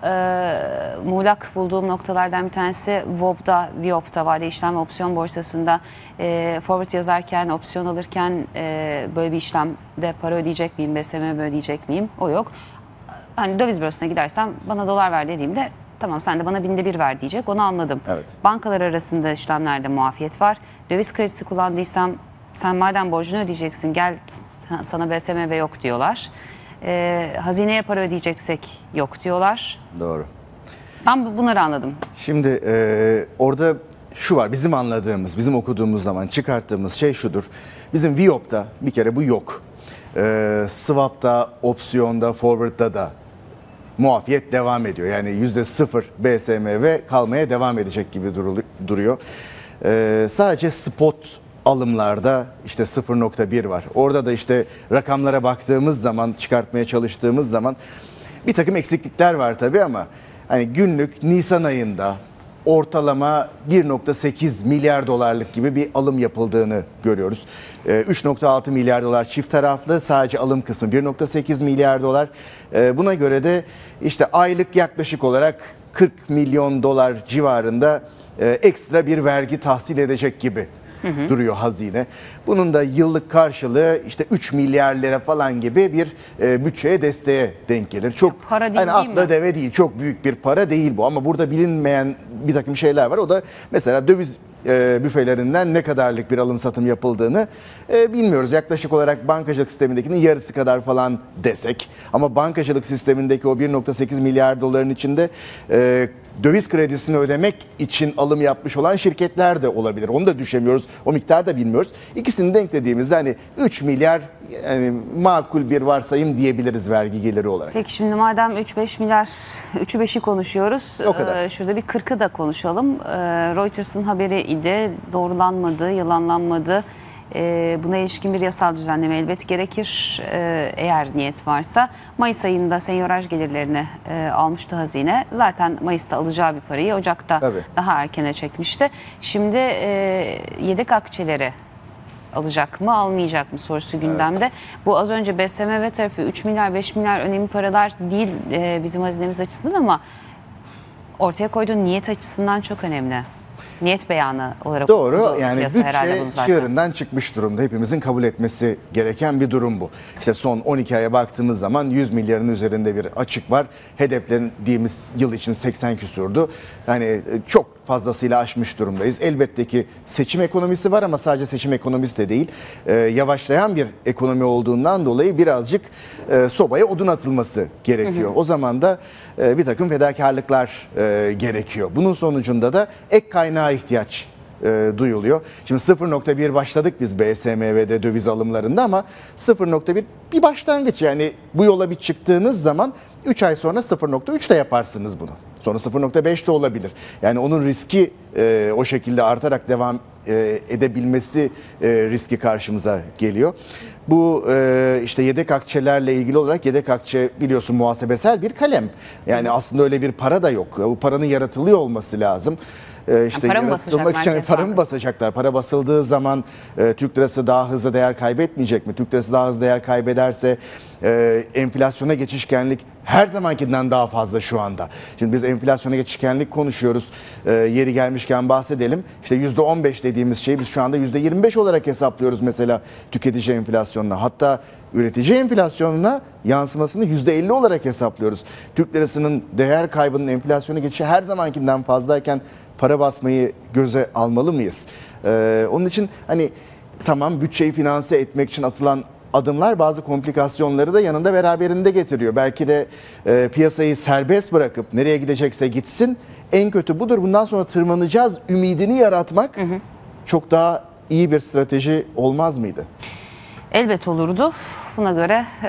[SPEAKER 1] e, muğlak bulduğum noktalardan bir tanesi V O B'da, V O B'da vade işlem ve opsiyon borsasında e, forward yazarken, opsiyon alırken e, böyle bir işlemde para ödeyecek miyim, B S M V ödeyecek miyim? O yok. Hani döviz bürosuna gidersem bana dolar ver dediğimde tamam sen de bana binde bir ver diyecek, onu anladım. Evet. Bankalar arasında işlemlerde muafiyet var. Döviz kredisi kullandıysam sen madem borcunu ödeyeceksin gel sana B S M V yok diyorlar. Ee, hazineye para ödeyeceksek yok diyorlar.
[SPEAKER 3] Doğru.
[SPEAKER 1] Ben bunları anladım.
[SPEAKER 3] Şimdi e, orada şu var, bizim anladığımız, bizim okuduğumuz zaman çıkarttığımız şey şudur. Bizim V O B'da bir kere bu yok. E, Swap'ta, opsiyonda, forward'da da muafiyet devam ediyor. Yani yüzde sıfır B S M V kalmaya devam edecek gibi duruyor. E, sadece spot alımlarda işte sıfır nokta bir var. Orada da işte rakamlara baktığımız zaman, çıkartmaya çalıştığımız zaman bir takım eksiklikler var tabii ama hani günlük Nisan ayında ortalama bir nokta sekiz milyar dolarlık gibi bir alım yapıldığını görüyoruz. üç nokta altı milyar dolar çift taraflı, sadece alım kısmı bir nokta sekiz milyar dolar. Buna göre de işte aylık yaklaşık olarak kırk milyon dolar civarında ekstra bir vergi tahsil edecek gibi Hı hı. duruyor hazine. Bunun da yıllık karşılığı işte üç milyar lira falan gibi bir e, bütçeye desteğe denk gelir. Çok para değil, hani atla deve değil, çok büyük bir para değil bu ama burada bilinmeyen bir takım şeyler var. O da mesela döviz e, büfelerinden ne kadarlık bir alım satım yapıldığını e, bilmiyoruz. Yaklaşık olarak bankacılık sistemindekinin yarısı kadar falan desek. Ama bankacılık sistemindeki o bir nokta sekiz milyar doların içinde e, döviz kredisini ödemek için alım yapmış olan şirketler de olabilir. Onu da düşemiyoruz. O miktarı da bilmiyoruz. İkisini denklediğimizde hani üç milyar yani makul bir varsayım diyebiliriz vergi geliri olarak.
[SPEAKER 1] Peki şimdi madem üç beş milyar, üçü beşi konuşuyoruz.
[SPEAKER 3] O kadar.
[SPEAKER 1] E, şurada bir kırkı da konuşalım. E, Reuters'ın haberiydi. Doğrulanmadı, yalanlanmadı. E, buna ilişkin bir yasal düzenleme elbet gerekir e, eğer niyet varsa. Mayıs ayında senyoraj gelirlerini e, almıştı hazine. Zaten Mayıs'ta alacağı bir parayı Ocak'ta Tabii. daha erkene çekmişti. Şimdi e, yedek akçeleri alacak mı almayacak mı sorusu gündemde. Evet. Bu az önce B S M V tarafı üç milyar beş milyar önemli paralar değil e, bizim hazinemiz açısından ama ortaya koyduğu niyet açısından çok önemli. Niyet beyanı olarak
[SPEAKER 3] doğru, yani bütçe çığırından çıkmış durumda. Hepimizin kabul etmesi gereken bir durum bu. İşte son on iki aya baktığımız zaman yüz milyarın üzerinde bir açık var. Hedeflendiğimiz yıl için seksen küsurdu. Yani çok fazlasıyla aşmış durumdayız. Elbette ki seçim ekonomisi var ama sadece seçim ekonomisi de değil. Ee, yavaşlayan bir ekonomi olduğundan dolayı birazcık e, sobaya odun atılması gerekiyor. Hı hı. O zaman da e, bir takım fedakarlıklar e, gerekiyor. Bunun sonucunda da ek kaynağa ihtiyaç e, duyuluyor. Şimdi sıfır nokta bir başladık biz B S M V'de döviz alımlarında ama sıfır nokta bir bir başlangıç. Yani bu yola bir çıktığınız zaman üç ay sonra sıfır nokta üç de yaparsınız bunu. Sonra sıfır nokta beş de olabilir. Yani onun riski e, o şekilde artarak devam e, edebilmesi e, riski karşımıza geliyor. Bu e, işte yedek akçelerle ilgili olarak yedek akçe biliyorsun muhasebesel bir kalem. Yani aslında öyle bir para da yok. Bu paranın yaratılıyor olması lazım. e, işte
[SPEAKER 1] para mı basacak
[SPEAKER 3] yaratılmak için
[SPEAKER 1] Merkez
[SPEAKER 3] para mı
[SPEAKER 1] Bankası?
[SPEAKER 3] basacaklar? Para basıldığı zaman e, Türk lirası daha hızlı değer kaybetmeyecek mi? Türk lirası daha hızlı değer kaybederse e, enflasyona geçişkenlik her zamankinden daha fazla şu anda. Şimdi biz enflasyona geçişkenlik konuşuyoruz. E, yeri gelmişken bahsedelim. İşte yüzde on beş dediğimiz şeyi biz şu anda yüzde yirmi beş olarak hesaplıyoruz mesela tüketici enflasyonuna. Hatta üretici enflasyonuna yansımasını yüzde elli olarak hesaplıyoruz. Türk lirasının değer kaybının enflasyona geçişi her zamankinden fazlayken para basmayı göze almalı mıyız? Ee, onun için hani tamam, bütçeyi finanse etmek için atılan adımlar bazı komplikasyonları da yanında beraberinde getiriyor. Belki de e, piyasayı serbest bırakıp nereye gidecekse gitsin, en kötü budur, bundan sonra tırmanacağız ümidini yaratmak hı hı. çok daha iyi bir strateji olmaz mıydı?
[SPEAKER 1] Elbet olurdu. Buna göre e,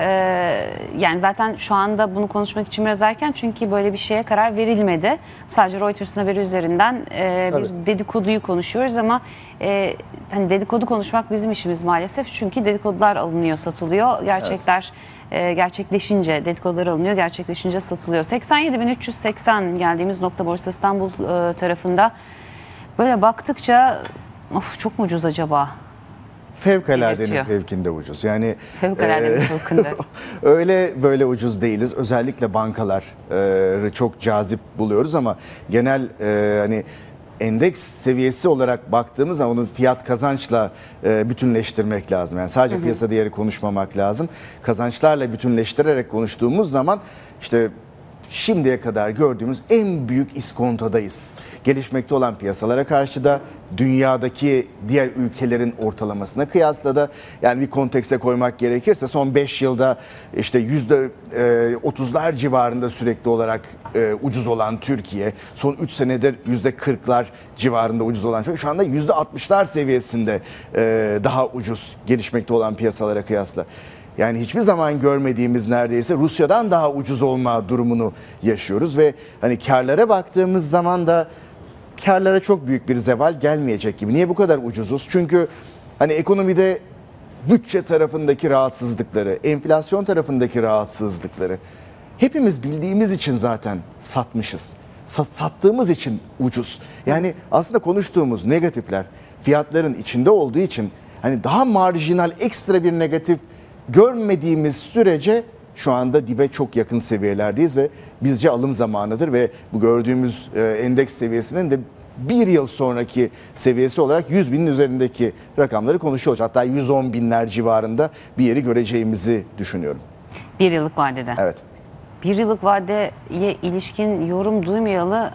[SPEAKER 1] yani zaten şu anda bunu konuşmak için biraz erken, çünkü böyle bir şeye karar verilmedi. Sadece Reuters'ın haberi üzerinden e, bir dedikoduyu konuşuyoruz ama e, hani dedikodu konuşmak bizim işimiz maalesef. Çünkü dedikodular alınıyor, satılıyor. Gerçekler evet. e, gerçekleşince dedikodular alınıyor, gerçekleşince satılıyor. seksen yedi bin üç yüz seksen geldiğimiz nokta Borsa İstanbul e, tarafında böyle baktıkça of, çok mu ucuz acaba?
[SPEAKER 3] Fevkaladenin fevkinde ucuz. Yani
[SPEAKER 1] Fevkaladenin fevkinde.
[SPEAKER 3] Öyle böyle ucuz değiliz. Özellikle bankaları çok cazip buluyoruz ama genel e, hani endeks seviyesi olarak baktığımız zaman onun fiyat kazançla e, bütünleştirmek lazım. Yani sadece hı hı. piyasa değeri konuşmamak lazım. Kazançlarla bütünleştirerek konuştuğumuz zaman işte şimdiye kadar gördüğümüz en büyük iskontodayız. Gelişmekte olan piyasalara karşı da, dünyadaki diğer ülkelerin ortalamasına kıyasla da, yani bir kontekste koymak gerekirse son beş yılda işte yüzde otuzlar civarında sürekli olarak e, ucuz olan Türkiye, son üç senedir yüzde kırklar civarında ucuz olan Türkiye, şu anda yüzde altmışlar seviyesinde e, daha ucuz gelişmekte olan piyasalara kıyasla. Yani hiçbir zaman görmediğimiz, neredeyse Rusya'dan daha ucuz olma durumunu yaşıyoruz ve hani karlara baktığımız zaman da karlara çok büyük bir zeval gelmeyecek gibi. Niye bu kadar ucuzuz? Çünkü hani ekonomide bütçe tarafındaki rahatsızlıkları, enflasyon tarafındaki rahatsızlıkları hepimiz bildiğimiz için zaten satmışız. Sat, sattığımız için ucuz. Yani aslında konuştuğumuz negatifler fiyatların içinde olduğu için hani daha marjinal, ekstra bir negatif görmediğimiz sürece şu anda dibe çok yakın seviyelerdeyiz ve bizce alım zamanıdır ve bu gördüğümüz endeks seviyesinin de bir yıl sonraki seviyesi olarak yüz binin üzerindeki rakamları konuşuyoruz. Hatta yüz on binler civarında bir yeri göreceğimizi düşünüyorum.
[SPEAKER 1] Bir yıllık vadede.
[SPEAKER 3] Evet.
[SPEAKER 1] Bir yıllık vadeye ilişkin yorum duymayalı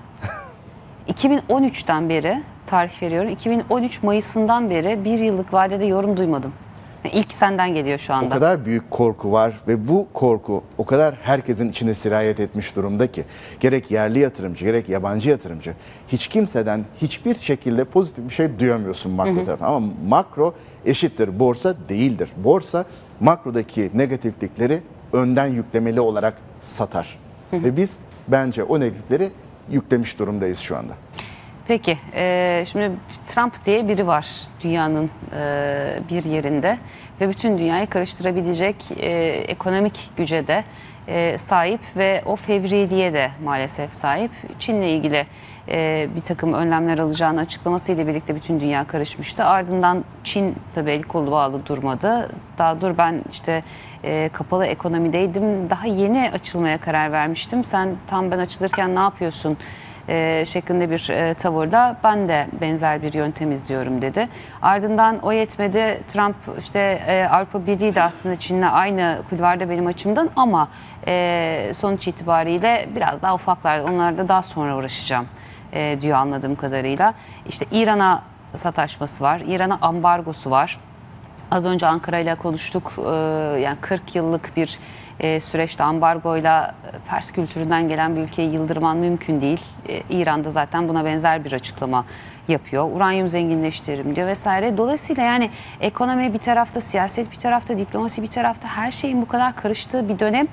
[SPEAKER 1] iki bin on üçten beri, tarih veriyorum, iki bin on üç Mayıs'ından beri bir yıllık vadede yorum duymadım. İlk senden geliyor şu anda.
[SPEAKER 3] O kadar büyük korku var ve bu korku o kadar herkesin içine sirayet etmiş durumda ki gerek yerli yatırımcı gerek yabancı yatırımcı hiç kimseden hiçbir şekilde pozitif bir şey duyamıyorsun makro tarafı. Ama makro eşittir borsa değildir. Borsa makrodaki negatiflikleri önden yüklemeli olarak satar. Hı hı. Ve biz bence o negatifleri yüklemiş durumdayız şu anda.
[SPEAKER 1] Peki, e, şimdi Trump diye biri var dünyanın e, bir yerinde ve bütün dünyayı karıştırabilecek e, ekonomik güce de e, sahip ve o fevriliğe de maalesef sahip. Çin'le ilgili e, bir takım önlemler alacağını açıklamasıyla birlikte bütün dünya karışmıştı. Ardından Çin tabii el kolu bağlı durmadı. Daha dur ben işte e, kapalı ekonomideydim, daha yeni açılmaya karar vermiştim. Sen tam ben açılırken ne yapıyorsun? E, şeklinde bir e, tavırda ben de benzer bir yöntem izliyorum dedi. Ardından o yetmedi. Trump işte e, Avrupa Birliği de aslında Çin'le aynı kulvarda benim açımdan ama e, sonuç itibariyle biraz daha ufaklar, onlarla daha sonra uğraşacağım e, diyor anladığım kadarıyla. İşte İran'a sataşması var, İran'a ambargosu var. Az önce Ankara ile konuştuk. Ee, yani kırk yıllık bir e, süreçte ambargoyla Pers kültüründen gelen bir ülkeyi yıldırman mümkün değil. Ee, İran'da zaten buna benzer bir açıklama yapıyor. Uranyum zenginleştiririm diyor vesaire. Dolayısıyla yani ekonomi bir tarafta, siyaset bir tarafta, diplomasi bir tarafta, her şeyin bu kadar karıştığı bir dönem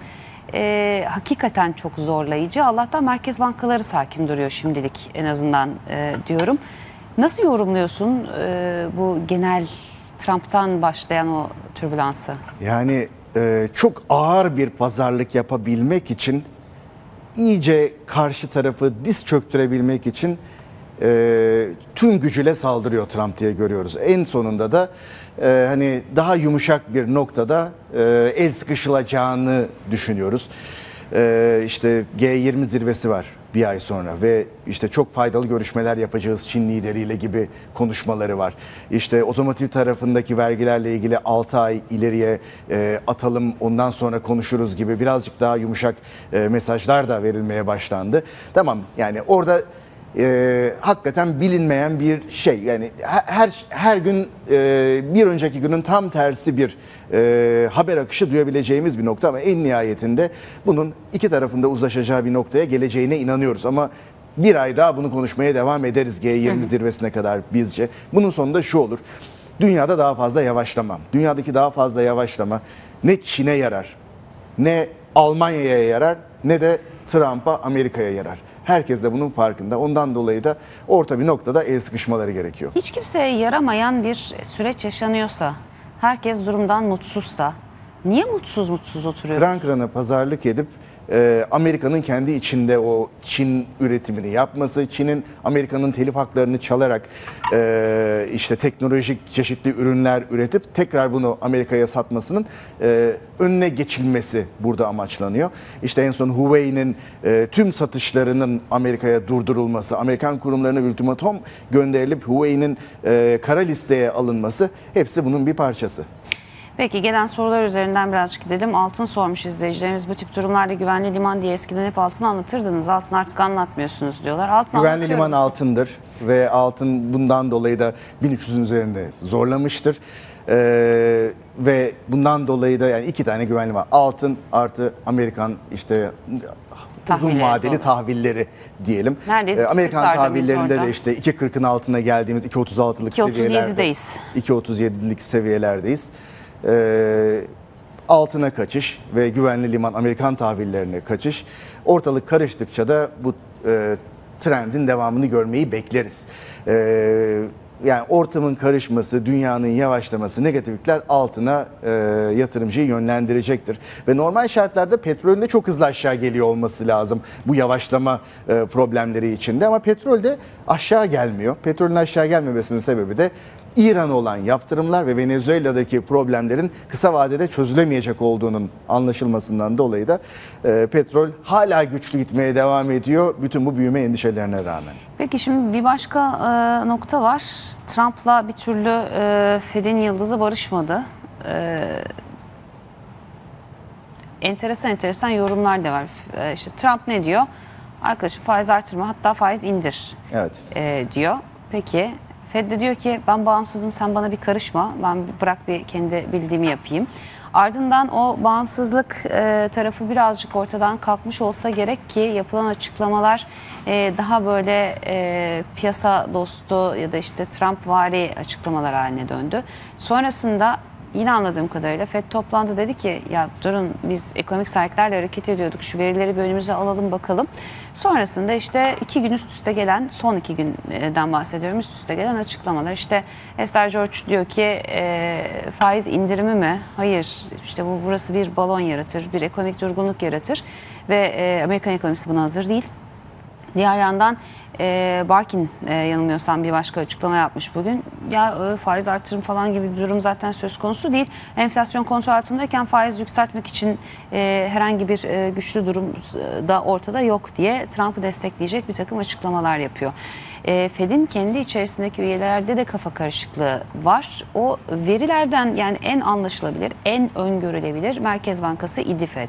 [SPEAKER 1] e, hakikaten çok zorlayıcı. Allah'tan merkez bankaları sakin duruyor şimdilik en azından e, diyorum. Nasıl yorumluyorsun e, bu genel Trump'tan başlayan o türbülansı?
[SPEAKER 3] Yani e, çok ağır bir pazarlık yapabilmek için, iyice karşı tarafı diz çöktürebilmek için e, tüm gücüyle saldırıyor Trump diye görüyoruz. En sonunda da e, hani daha yumuşak bir noktada e, el sıkışılacağını düşünüyoruz. E, işte G yirmi zirvesi var bir ay sonra ve işte çok faydalı görüşmeler yapacağız Çin lideriyle gibi konuşmaları var. İşte otomotiv tarafındaki vergilerle ilgili altı ay ileriye e, atalım, ondan sonra konuşuruz gibi birazcık daha yumuşak e, mesajlar da verilmeye başlandı. Tamam, yani orada e, hakikaten bilinmeyen bir şey. Yani her her gün e, bir önceki günün tam tersi bir e, haber akışı duyabileceğimiz bir nokta ama en nihayetinde bunun iki tarafında uzlaşacağı bir noktaya geleceğine inanıyoruz. Ama bir ay daha bunu konuşmaya devam ederiz G yirmi zirvesine kadar bizce. Bunun sonunda şu olur: dünyada daha fazla yavaşlama, dünyadaki daha fazla yavaşlama ne Çin'e yarar, ne Almanya'ya yarar, ne de Trump'a, Amerika'ya yarar. Herkes de bunun farkında. Ondan dolayı da orta bir noktada el sıkışmaları gerekiyor.
[SPEAKER 1] Hiç kimseye yaramayan bir süreç yaşanıyorsa, herkes durumdan mutsuzsa, niye mutsuz mutsuz oturuyoruz?
[SPEAKER 3] Kıran kırana pazarlık edip e, Amerika'nın kendi içinde o Çin üretimini yapması, Çin'in Amerika'nın telif haklarını çalarak e, işte teknolojik çeşitli ürünler üretip tekrar bunu Amerika'ya satmasının e, önüne geçilmesi burada amaçlanıyor. İşte en son Huawei'nin e, tüm satışlarının Amerika'ya durdurulması, Amerikan kurumlarına ultimatom gönderilip Huawei'nin e, kara listeye alınması, hepsi bunun bir parçası.
[SPEAKER 1] Peki, gelen sorular üzerinden birazcık gidelim. Altın sormuş izleyicilerimiz. Bu tip durumlarda güvenli liman diye eskiden hep altın anlatırdınız. Altın artık anlatmıyorsunuz diyorlar. Altın
[SPEAKER 3] Güvenli liman altındır ve altın bundan dolayı da bin üç yüzün üzerinde zorlamıştır. Ee, ve bundan dolayı da yani iki tane güvenli liman, altın artı Amerikan işte uzun
[SPEAKER 1] Tahvilleri
[SPEAKER 3] vadeli
[SPEAKER 1] doğru.
[SPEAKER 3] tahvilleri diyelim.
[SPEAKER 1] Neredeyse
[SPEAKER 3] Ee, Amerikan
[SPEAKER 1] kırklarda mıyız
[SPEAKER 3] tahvillerinde
[SPEAKER 1] orada?
[SPEAKER 3] de işte iki kırkın altına geldiğimiz iki otuz altılık
[SPEAKER 1] iki otuz
[SPEAKER 3] seviyelerde.
[SPEAKER 1] yedideyiz.
[SPEAKER 3] iki otuz yedilik seviyelerdeyiz. Ee, altına kaçış ve güvenli liman Amerikan tahvillerine kaçış, ortalık karıştıkça da bu e, trendin devamını görmeyi bekleriz. Ee, yani ortamın karışması, dünyanın yavaşlaması, negatiflikler altına e, yatırımcıyı yönlendirecektir. Ve normal şartlarda petrolün de çok hızlı aşağı geliyor olması lazım bu yavaşlama e, problemleri içinde, ama petrol de aşağı gelmiyor. Petrolün aşağı gelmemesinin sebebi de İran'a olan yaptırımlar ve Venezuela'daki problemlerin kısa vadede çözülemeyecek olduğunun anlaşılmasından dolayı da e, petrol hala güçlü gitmeye devam ediyor bütün bu büyüme endişelerine rağmen.
[SPEAKER 1] Peki, şimdi bir başka e, nokta var. Trump'la bir türlü e, Fed'in yıldızı barışmadı. E, enteresan enteresan yorumlar da var. E, işte Trump ne diyor? Arkadaşım, faiz artırma, hatta faiz indir
[SPEAKER 3] Evet.
[SPEAKER 1] e, diyor. Peki Fed de diyor ki ben bağımsızım, sen bana bir karışma, ben bırak bir kendi bildiğimi yapayım. Ardından o bağımsızlık e, tarafı birazcık ortadan kalkmış olsa gerek ki yapılan açıklamalar e, daha böyle e, piyasa dostu ya da işte Trump-vari açıklamalar haline döndü. Sonrasında yine anladığım kadarıyla Fed toplandı, dedi ki ya durun, biz ekonomik saygılarla hareket ediyorduk, şu verileri bir önümüze alalım bakalım. Sonrasında işte iki gün üst üste gelen, son iki günden bahsediyorum, üst üste gelen açıklamalar. İşte Esther George diyor ki e, faiz indirimi mi? Hayır, işte bu burası bir balon yaratır, bir ekonomik durgunluk yaratır ve e, Amerikan ekonomisi buna hazır değil. Diğer yandan e, Barkin e, yanılmıyorsam bir başka açıklama yapmış bugün. Ya e, faiz artırım falan gibi bir durum zaten söz konusu değil. Enflasyon kontrol altındayken faiz yükseltmek için e, herhangi bir e, güçlü durum da ortada yok diye Trump'ı destekleyecek bir takım açıklamalar yapıyor. E, Fed'in kendi içerisindeki üyelerde de kafa karışıklığı var. O verilerden yani en anlaşılabilir, en öngörülebilir Merkez Bankası idi Fed.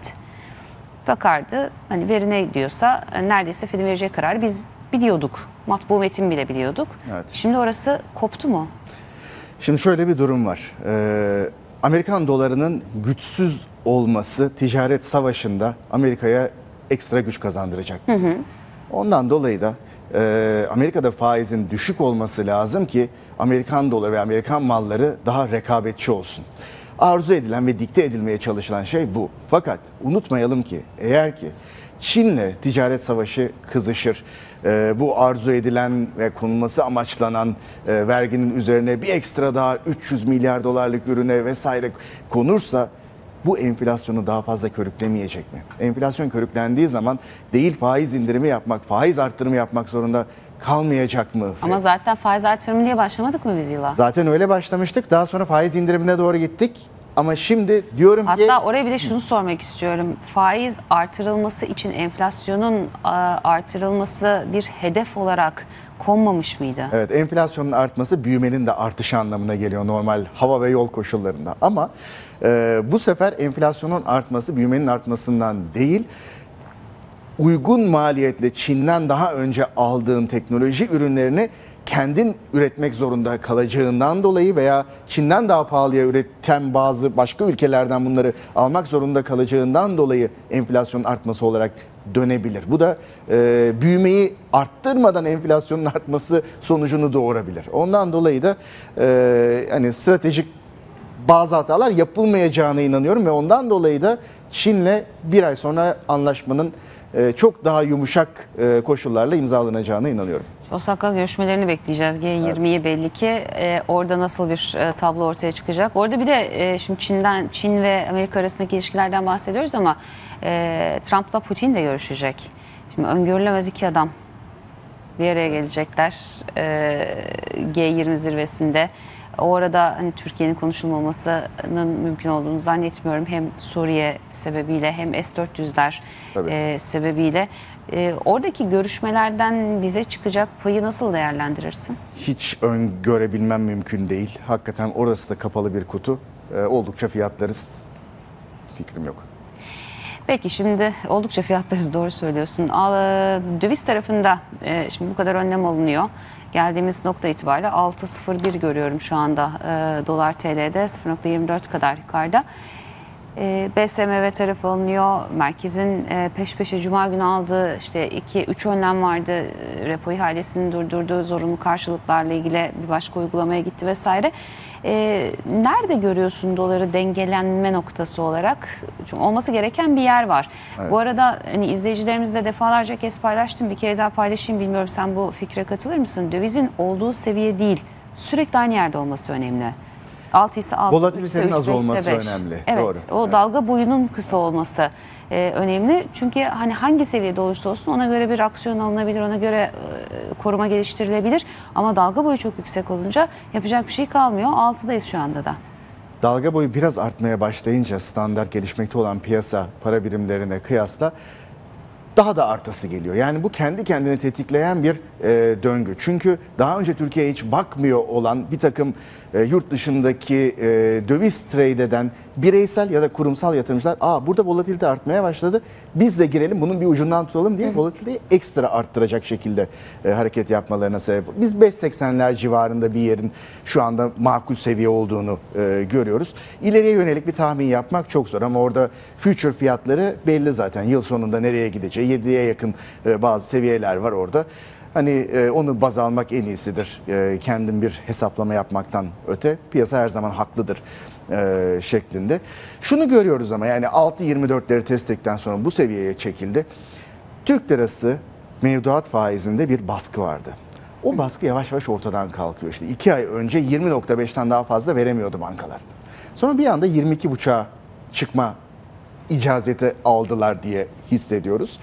[SPEAKER 1] Bakardı, hani veri ne diyorsa neredeyse Fed'in vereceği kararı biz biliyorduk. Matbu metin bile biliyorduk.
[SPEAKER 3] Evet.
[SPEAKER 1] Şimdi orası koptu mu?
[SPEAKER 3] Şimdi şöyle bir durum var. Ee, Amerikan dolarının güçsüz olması ticaret savaşında Amerika'ya ekstra güç kazandıracak. Hı hı. Ondan dolayı da e, Amerika'da faizin düşük olması lazım ki Amerikan doları ve Amerikan malları daha rekabetçi olsun. Arzu edilen ve dikte edilmeye çalışılan şey bu. Fakat unutmayalım ki eğer ki Çin'le ticaret savaşı kızışır, e, bu arzu edilen ve konulması amaçlanan e, verginin üzerine bir ekstra daha üç yüz milyar dolarlık ürüne vesaire konursa bu enflasyonu daha fazla körüklemeyecek mi? Enflasyon körüklendiği zaman değil faiz indirimi yapmak, faiz arttırımı yapmak zorunda kalmayacak mı?
[SPEAKER 1] Ama zaten faiz artırımı diye başlamadık mı biz yıla?
[SPEAKER 3] Zaten öyle başlamıştık. Daha sonra faiz indirimine doğru gittik. Ama şimdi diyorum ki...
[SPEAKER 1] Hatta oraya bir de şunu sormak istiyorum. Faiz artırılması için enflasyonun a, artırılması bir hedef olarak konmamış mıydı?
[SPEAKER 3] Evet, enflasyonun artması büyümenin de artışı anlamına geliyor normal hava ve yol koşullarında. Ama e, bu sefer enflasyonun artması büyümenin artmasından değil, uygun maliyetle Çin'den daha önce aldığın teknoloji ürünlerini kendin üretmek zorunda kalacağından dolayı veya Çin'den daha pahalıya üreten bazı başka ülkelerden bunları almak zorunda kalacağından dolayı enflasyonun artması olarak dönebilir. Bu da e, büyümeyi arttırmadan enflasyonun artması sonucunu doğurabilir. Ondan dolayı da e, hani stratejik bazı hatalar yapılmayacağına inanıyorum ve ondan dolayı da Çin'le bir ay sonra anlaşmanın e, çok daha yumuşak e, koşullarla imzalanacağına inanıyorum.
[SPEAKER 1] Osaka görüşmelerini bekleyeceğiz. G yirmiyi evet. Belli ki e, orada nasıl bir e, tablo ortaya çıkacak. Orada bir de e, şimdi Çin'den Çin ve Amerika arasındaki ilişkilerden bahsediyoruz ama e, Trump'la Putin de görüşecek. Şimdi öngörülemez iki adam bir araya gelecekler e, G yirmi zirvesinde. O arada hani Türkiye'nin konuşulmamasının mümkün olduğunu zannetmiyorum. Hem Suriye sebebiyle hem S dört yüzler e, sebebiyle. E, oradaki görüşmelerden bize çıkacak payı nasıl değerlendirirsin?
[SPEAKER 3] Hiç öngörebilmem mümkün değil. Hakikaten orası da kapalı bir kutu. E, oldukça fiyatlarız. Fikrim yok.
[SPEAKER 1] Peki şimdi oldukça fiyatlarız, doğru söylüyorsun. Döviz tarafında e, şimdi bu kadar önlem alınıyor. Geldiğimiz nokta itibariyle altı nokta sıfır bir görüyorum şu anda e, dolar T L'de sıfır nokta yirmi dört kadar yukarıda. E, B S M V tarafı alınıyor. Merkezin e, peş peşe Cuma günü aldığı işte iki üç önlem vardı. E, repo ihalesini durdurdu. Zorunlu karşılıklarla ilgili bir başka uygulamaya gitti vesaire. E, nerede görüyorsun doları dengelenme noktası olarak? Çünkü olması gereken bir yer var. Evet. Bu arada hani izleyicilerimizle defalarca kez paylaştım. Bir kere daha paylaşayım. Bilmiyorum, sen bu fikre katılır mısın? Dövizin olduğu seviye değil, sürekli aynı yerde olması önemli. altı ise altı,
[SPEAKER 3] volatilitenin az olması önemli.
[SPEAKER 1] Evet,
[SPEAKER 3] doğru.
[SPEAKER 1] o evet. Dalga boyunun kısa olması e, önemli. Çünkü hani hangi seviyede olursa olsun ona göre bir aksiyon alınabilir, ona göre e, koruma geliştirilebilir. Ama dalga boyu çok yüksek olunca yapacak bir şey kalmıyor. altıdayız şu anda da.
[SPEAKER 3] Dalga boyu biraz artmaya başlayınca standart gelişmekte olan piyasa para birimlerine kıyasla daha da artısı geliyor. Yani bu kendi kendini tetikleyen bir e, döngü. Çünkü daha önce Türkiye'ye hiç bakmıyor olan bir takım e, yurt dışındaki e, döviz trade eden bireysel ya da kurumsal yatırımcılar, aa burada volatilite artmaya başladı, biz de girelim bunun bir ucundan tutalım diye volatiliteyi ekstra arttıracak şekilde e, hareket yapmalarına sebep. Biz beş seksenler civarında bir yerin şu anda makul seviye olduğunu e, görüyoruz. İleriye yönelik bir tahmin yapmak çok zor ama orada future fiyatları belli zaten. Yıl sonunda nereye gideceği, yediye yakın e, bazı seviyeler var orada. Hani e, onu baz almak en iyisidir. E, kendim bir hesaplama yapmaktan öte. Piyasa her zaman haklıdır e, şeklinde. Şunu görüyoruz ama yani altı yirmi dörtleri test ettikten sonra bu seviyeye çekildi. Türk lirası mevduat faizinde bir baskı vardı. O baskı yavaş yavaş ortadan kalkıyor. İşte iki ay önce yirmi nokta beşten daha fazla veremiyordu bankalar. Sonra bir anda yirmi iki buçuğa çıkma icazeti aldılar diye hissediyoruz.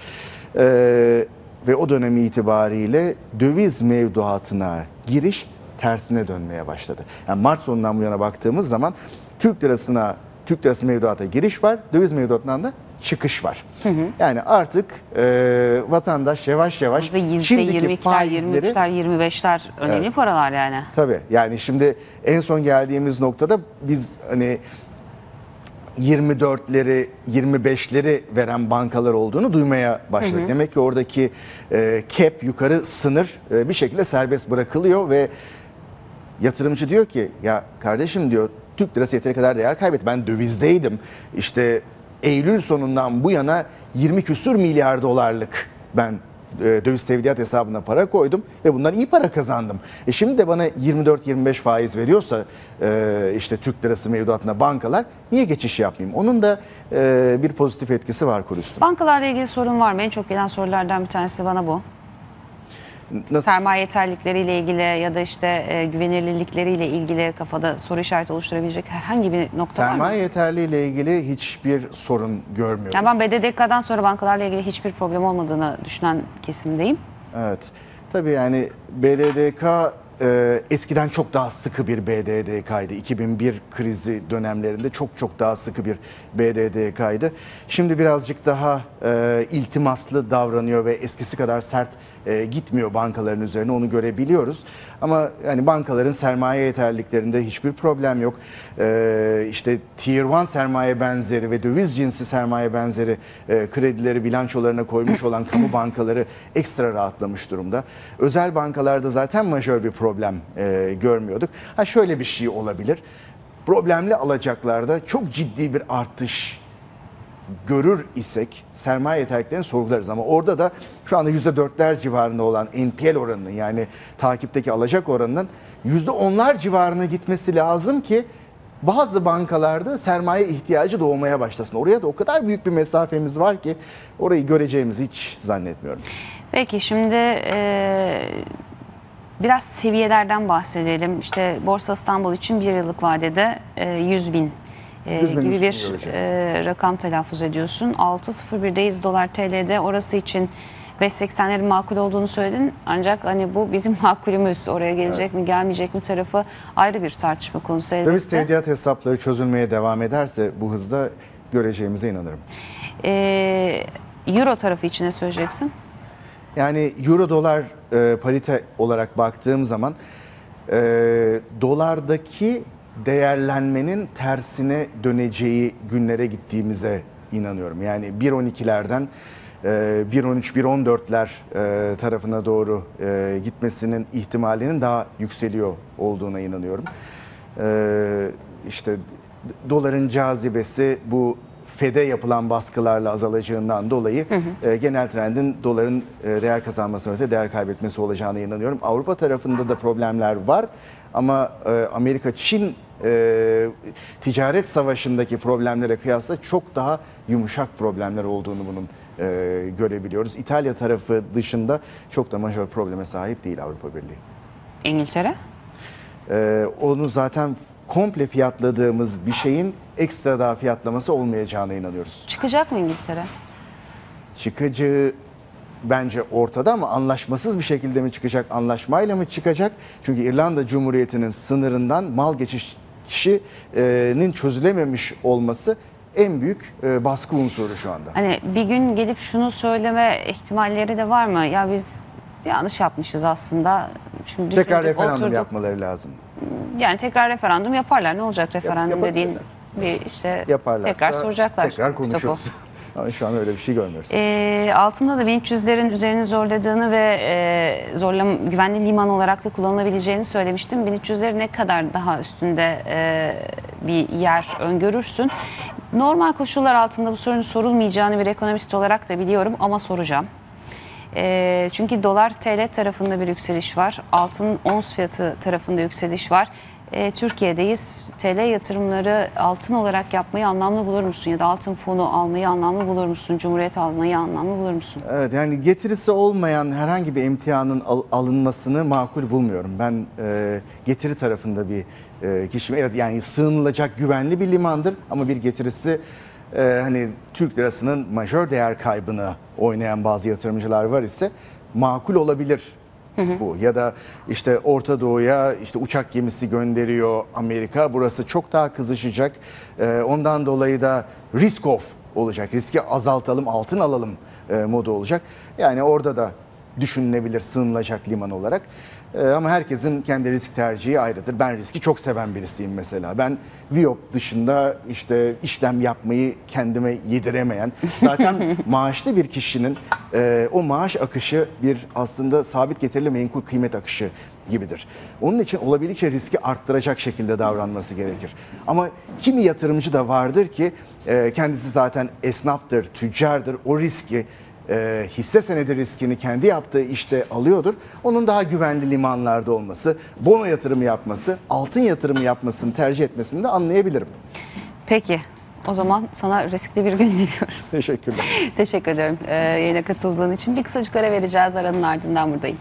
[SPEAKER 3] Ee, ve o dönemi itibariyle döviz mevduatına giriş tersine dönmeye başladı. Yani Mart sonundan bu yana baktığımız zaman Türk lirasına, Türk lirası mevduata giriş var, döviz mevduatından da çıkış var. Hı hı. Yani artık e, vatandaş yavaş yavaş şimdiki faizleri...
[SPEAKER 1] yirmi üçler, yirmi beşler önemli evet. paralar yani.
[SPEAKER 3] Tabii yani şimdi en son geldiğimiz noktada biz hani yirmi dörtleri, yirmi beşleri veren bankalar olduğunu duymaya başladık. Hı hı. Demek ki oradaki e, cap, yukarı sınır e, bir şekilde serbest bırakılıyor ve yatırımcı diyor ki ya kardeşim diyor, Türk lirası yeteri kadar değer kaybetti. Ben dövizdeydim. İşte Eylül sonundan bu yana yirmi küsur milyar dolarlık ben e, döviz tevdiat hesabına para koydum ve bundan iyi para kazandım. E şimdi de bana yirmi dört yirmi beş faiz veriyorsa e, işte Türk lirası mevduatına bankalar, niye geçiş yapmayayım? Onun da e, bir pozitif etkisi var kur üstüne.
[SPEAKER 1] Bankalarla ilgili sorun var mı? En çok gelen sorulardan bir tanesi bana bu. Nasıl? Sermaye yeterlilikleriyle ilgili ya da işte e, güvenilirlikleriyle ilgili kafada soru işareti oluşturabilecek herhangi bir nokta
[SPEAKER 3] Sermaye
[SPEAKER 1] var mı?
[SPEAKER 3] Sermaye yeterliliğiyle ilgili hiçbir sorun görmüyoruz.
[SPEAKER 1] Yani ben B D D K'dan sonra bankalarla ilgili hiçbir problem olmadığını düşünen kesimdeyim.
[SPEAKER 3] Evet. Tabii yani B D D K e, eskiden çok daha sıkı bir B D D K'ydı. iki bin bir krizi dönemlerinde çok çok daha sıkı bir B D D K'ydı. Şimdi birazcık daha e, iltimaslı davranıyor ve eskisi kadar sert e, gitmiyor bankaların üzerine, onu görebiliyoruz. Ama yani bankaların sermaye yeterliliklerinde hiçbir problem yok. E, işte Tier bir sermaye benzeri ve döviz cinsi sermaye benzeri e, kredileri bilançolarına koymuş olan kamu bankaları ekstra rahatlamış durumda. Özel bankalarda zaten majör bir problem e, görmüyorduk. Ha şöyle bir şey olabilir. Problemli alacaklarda çok ciddi bir artış görür isek sermaye yeterliliklerini sorgularız, ama orada da şu anda yüzde dörtler civarında olan N P L oranının, yani takipteki alacak oranının yüzde onlar civarına gitmesi lazım ki bazı bankalarda sermaye ihtiyacı doğmaya başlasın. Oraya da o kadar büyük bir mesafemiz var ki orayı göreceğimizi hiç zannetmiyorum.
[SPEAKER 1] Peki şimdi e, biraz seviyelerden bahsedelim. İşte Borsa İstanbul için bir yıllık vadede e, yüz bin e, gibi bir e, rakam telaffuz ediyorsun. altı nokta sıfır birdeyiz dolar T L'de. Orası için beş seksenlerin makul olduğunu söyledin. Ancak hani bu bizim makulümüz. Oraya gelecek evet. mi gelmeyecek mi tarafı ayrı bir tartışma konusu elbette.
[SPEAKER 3] Döviz tevdiat hesapları çözülmeye devam ederse bu hızda göreceğimize inanırım.
[SPEAKER 1] E, Euro tarafı için ne söyleyeceksin?
[SPEAKER 3] Yani euro dolar e, parite olarak baktığım zaman e, dolardaki değerlenmenin tersine döneceği günlere gittiğimize inanıyorum. Yani bir on ikilerden e, bir on üç bir on dörtler e, tarafına doğru e, gitmesinin ihtimalinin daha yükseliyor olduğuna inanıyorum. E, işte doların cazibesi bu Fed'e yapılan baskılarla azalacağından dolayı hı hı. E, genel trendin doların e, değer kazanmasına öte değer kaybetmesi olacağına inanıyorum. Avrupa tarafında da problemler var ama e, Amerika-Çin e, ticaret savaşındaki problemlere kıyasla çok daha yumuşak problemler olduğunu bunun e, görebiliyoruz. İtalya tarafı dışında çok da majör probleme sahip değil Avrupa Birliği.
[SPEAKER 1] İngiltere?
[SPEAKER 3] E, onu zaten komple fiyatladığımız bir şeyin ekstra daha fiyatlaması olmayacağına inanıyoruz.
[SPEAKER 1] Çıkacak mı İngiltere?
[SPEAKER 3] Çıkacağı bence ortada ama anlaşmasız bir şekilde mi çıkacak, anlaşmayla mı çıkacak? Çünkü İrlanda Cumhuriyeti'nin sınırından mal geçişinin çözülememiş olması en büyük baskı unsuru şu anda.
[SPEAKER 1] Hani bir gün gelip şunu söyleme ihtimalleri de var mı? Ya biz yanlış yapmışız aslında. Şimdi
[SPEAKER 3] tekrar referandum
[SPEAKER 1] oturduk.
[SPEAKER 3] yapmaları lazım.
[SPEAKER 1] Yani tekrar referandum yaparlar. Ne olacak referandum
[SPEAKER 3] Yap,
[SPEAKER 1] dediğin bir işte
[SPEAKER 3] yaparlarsa
[SPEAKER 1] tekrar soracaklar.
[SPEAKER 3] Tekrar konuşuruz. Ama şu an öyle bir şey görmüyoruz.
[SPEAKER 1] E, altında da bin üç yüzlerin üzerini zorladığını ve e, zorlam güvenli liman olarak da kullanılabileceğini söylemiştim. bin üç yüzleri ne kadar daha üstünde e, bir yer öngörürsün? Normal koşullar altında bu sorunun sorulmayacağını bir ekonomist olarak da biliyorum ama soracağım. E, çünkü dolar T L tarafında bir yükseliş var. Altın ons fiyatı tarafında yükseliş var. E, Türkiye'deyiz. T L yatırımları altın olarak yapmayı anlamlı bulur musun? Ya da altın fonu almayı anlamlı bulur musun? Cumhuriyet almayı anlamlı bulur musun?
[SPEAKER 3] Evet, yani getirisi olmayan herhangi bir emtianın al, alınmasını makul bulmuyorum. Ben e, getiri tarafında bir e, kişiyim. Evet, yani sığınılacak güvenli bir limandır ama bir getirisi e, hani Türk lirasının majör değer kaybını oynayan bazı yatırımcılar var ise makul olabilir. Hı hı. Bu ya da işte Orta Doğu'ya işte uçak gemisi gönderiyor Amerika, burası çok daha kızışacak, ee, ondan dolayı da risk off olacak, riski azaltalım, altın alalım e, modu olacak. Yani orada da düşünülebilir sığınılacak liman olarak. Ee, ama herkesin kendi risk tercihi ayrıdır. Ben riski çok seven birisiyim mesela. Ben Viyop dışında işte işlem yapmayı kendime yediremeyen, zaten maaşlı bir kişinin e, o maaş akışı bir aslında sabit getirili menkul kıymet akışı gibidir. Onun için olabildikçe riski arttıracak şekilde davranması gerekir. Ama kimi yatırımcı da vardır ki e, kendisi zaten esnaftır, tüccardır, o riski E, hisse senedi riskini kendi yaptığı işte alıyordur. Onun daha güvenli limanlarda olması, bono yatırımı yapması, altın yatırımı yapmasını tercih etmesini de anlayabilirim.
[SPEAKER 1] Peki. O zaman sana riskli bir gün diliyorum.
[SPEAKER 3] Teşekkürler.
[SPEAKER 1] Teşekkür ederim ee, yayına katıldığın için. Bir kısacık ara vereceğiz. Aranın ardından buradayım.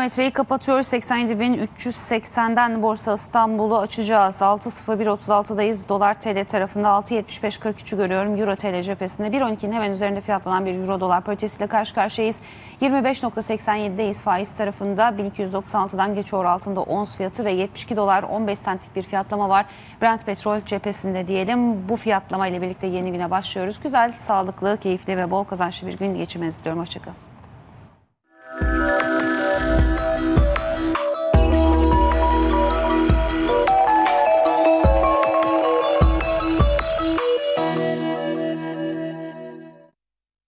[SPEAKER 1] Termometreyi kapatıyoruz. seksen yedi bin üç yüz seksenden Borsa İstanbul'u açacağız. altı sıfır bir otuz altıdayız. Dolar T L tarafında altı yetmiş beş kırk üçü görüyorum. Euro T L cephesinde bir on ikinin hemen üzerinde fiyatlanan bir Euro dolar paritesiyle karşı karşıyayız. yirmi beş nokta seksen yedideyiz. Faiz tarafında bin iki yüz doksan altıdan geçiyor altında ons fiyatı ve yetmiş iki dolar on beş centlik bir fiyatlama var. Brent petrol cephesinde diyelim. Bu fiyatlama ile birlikte yeni güne başlıyoruz. Güzel, sağlıklı, keyifli ve bol kazançlı bir gün geçirmenizi diliyorum. Hoşçakalın.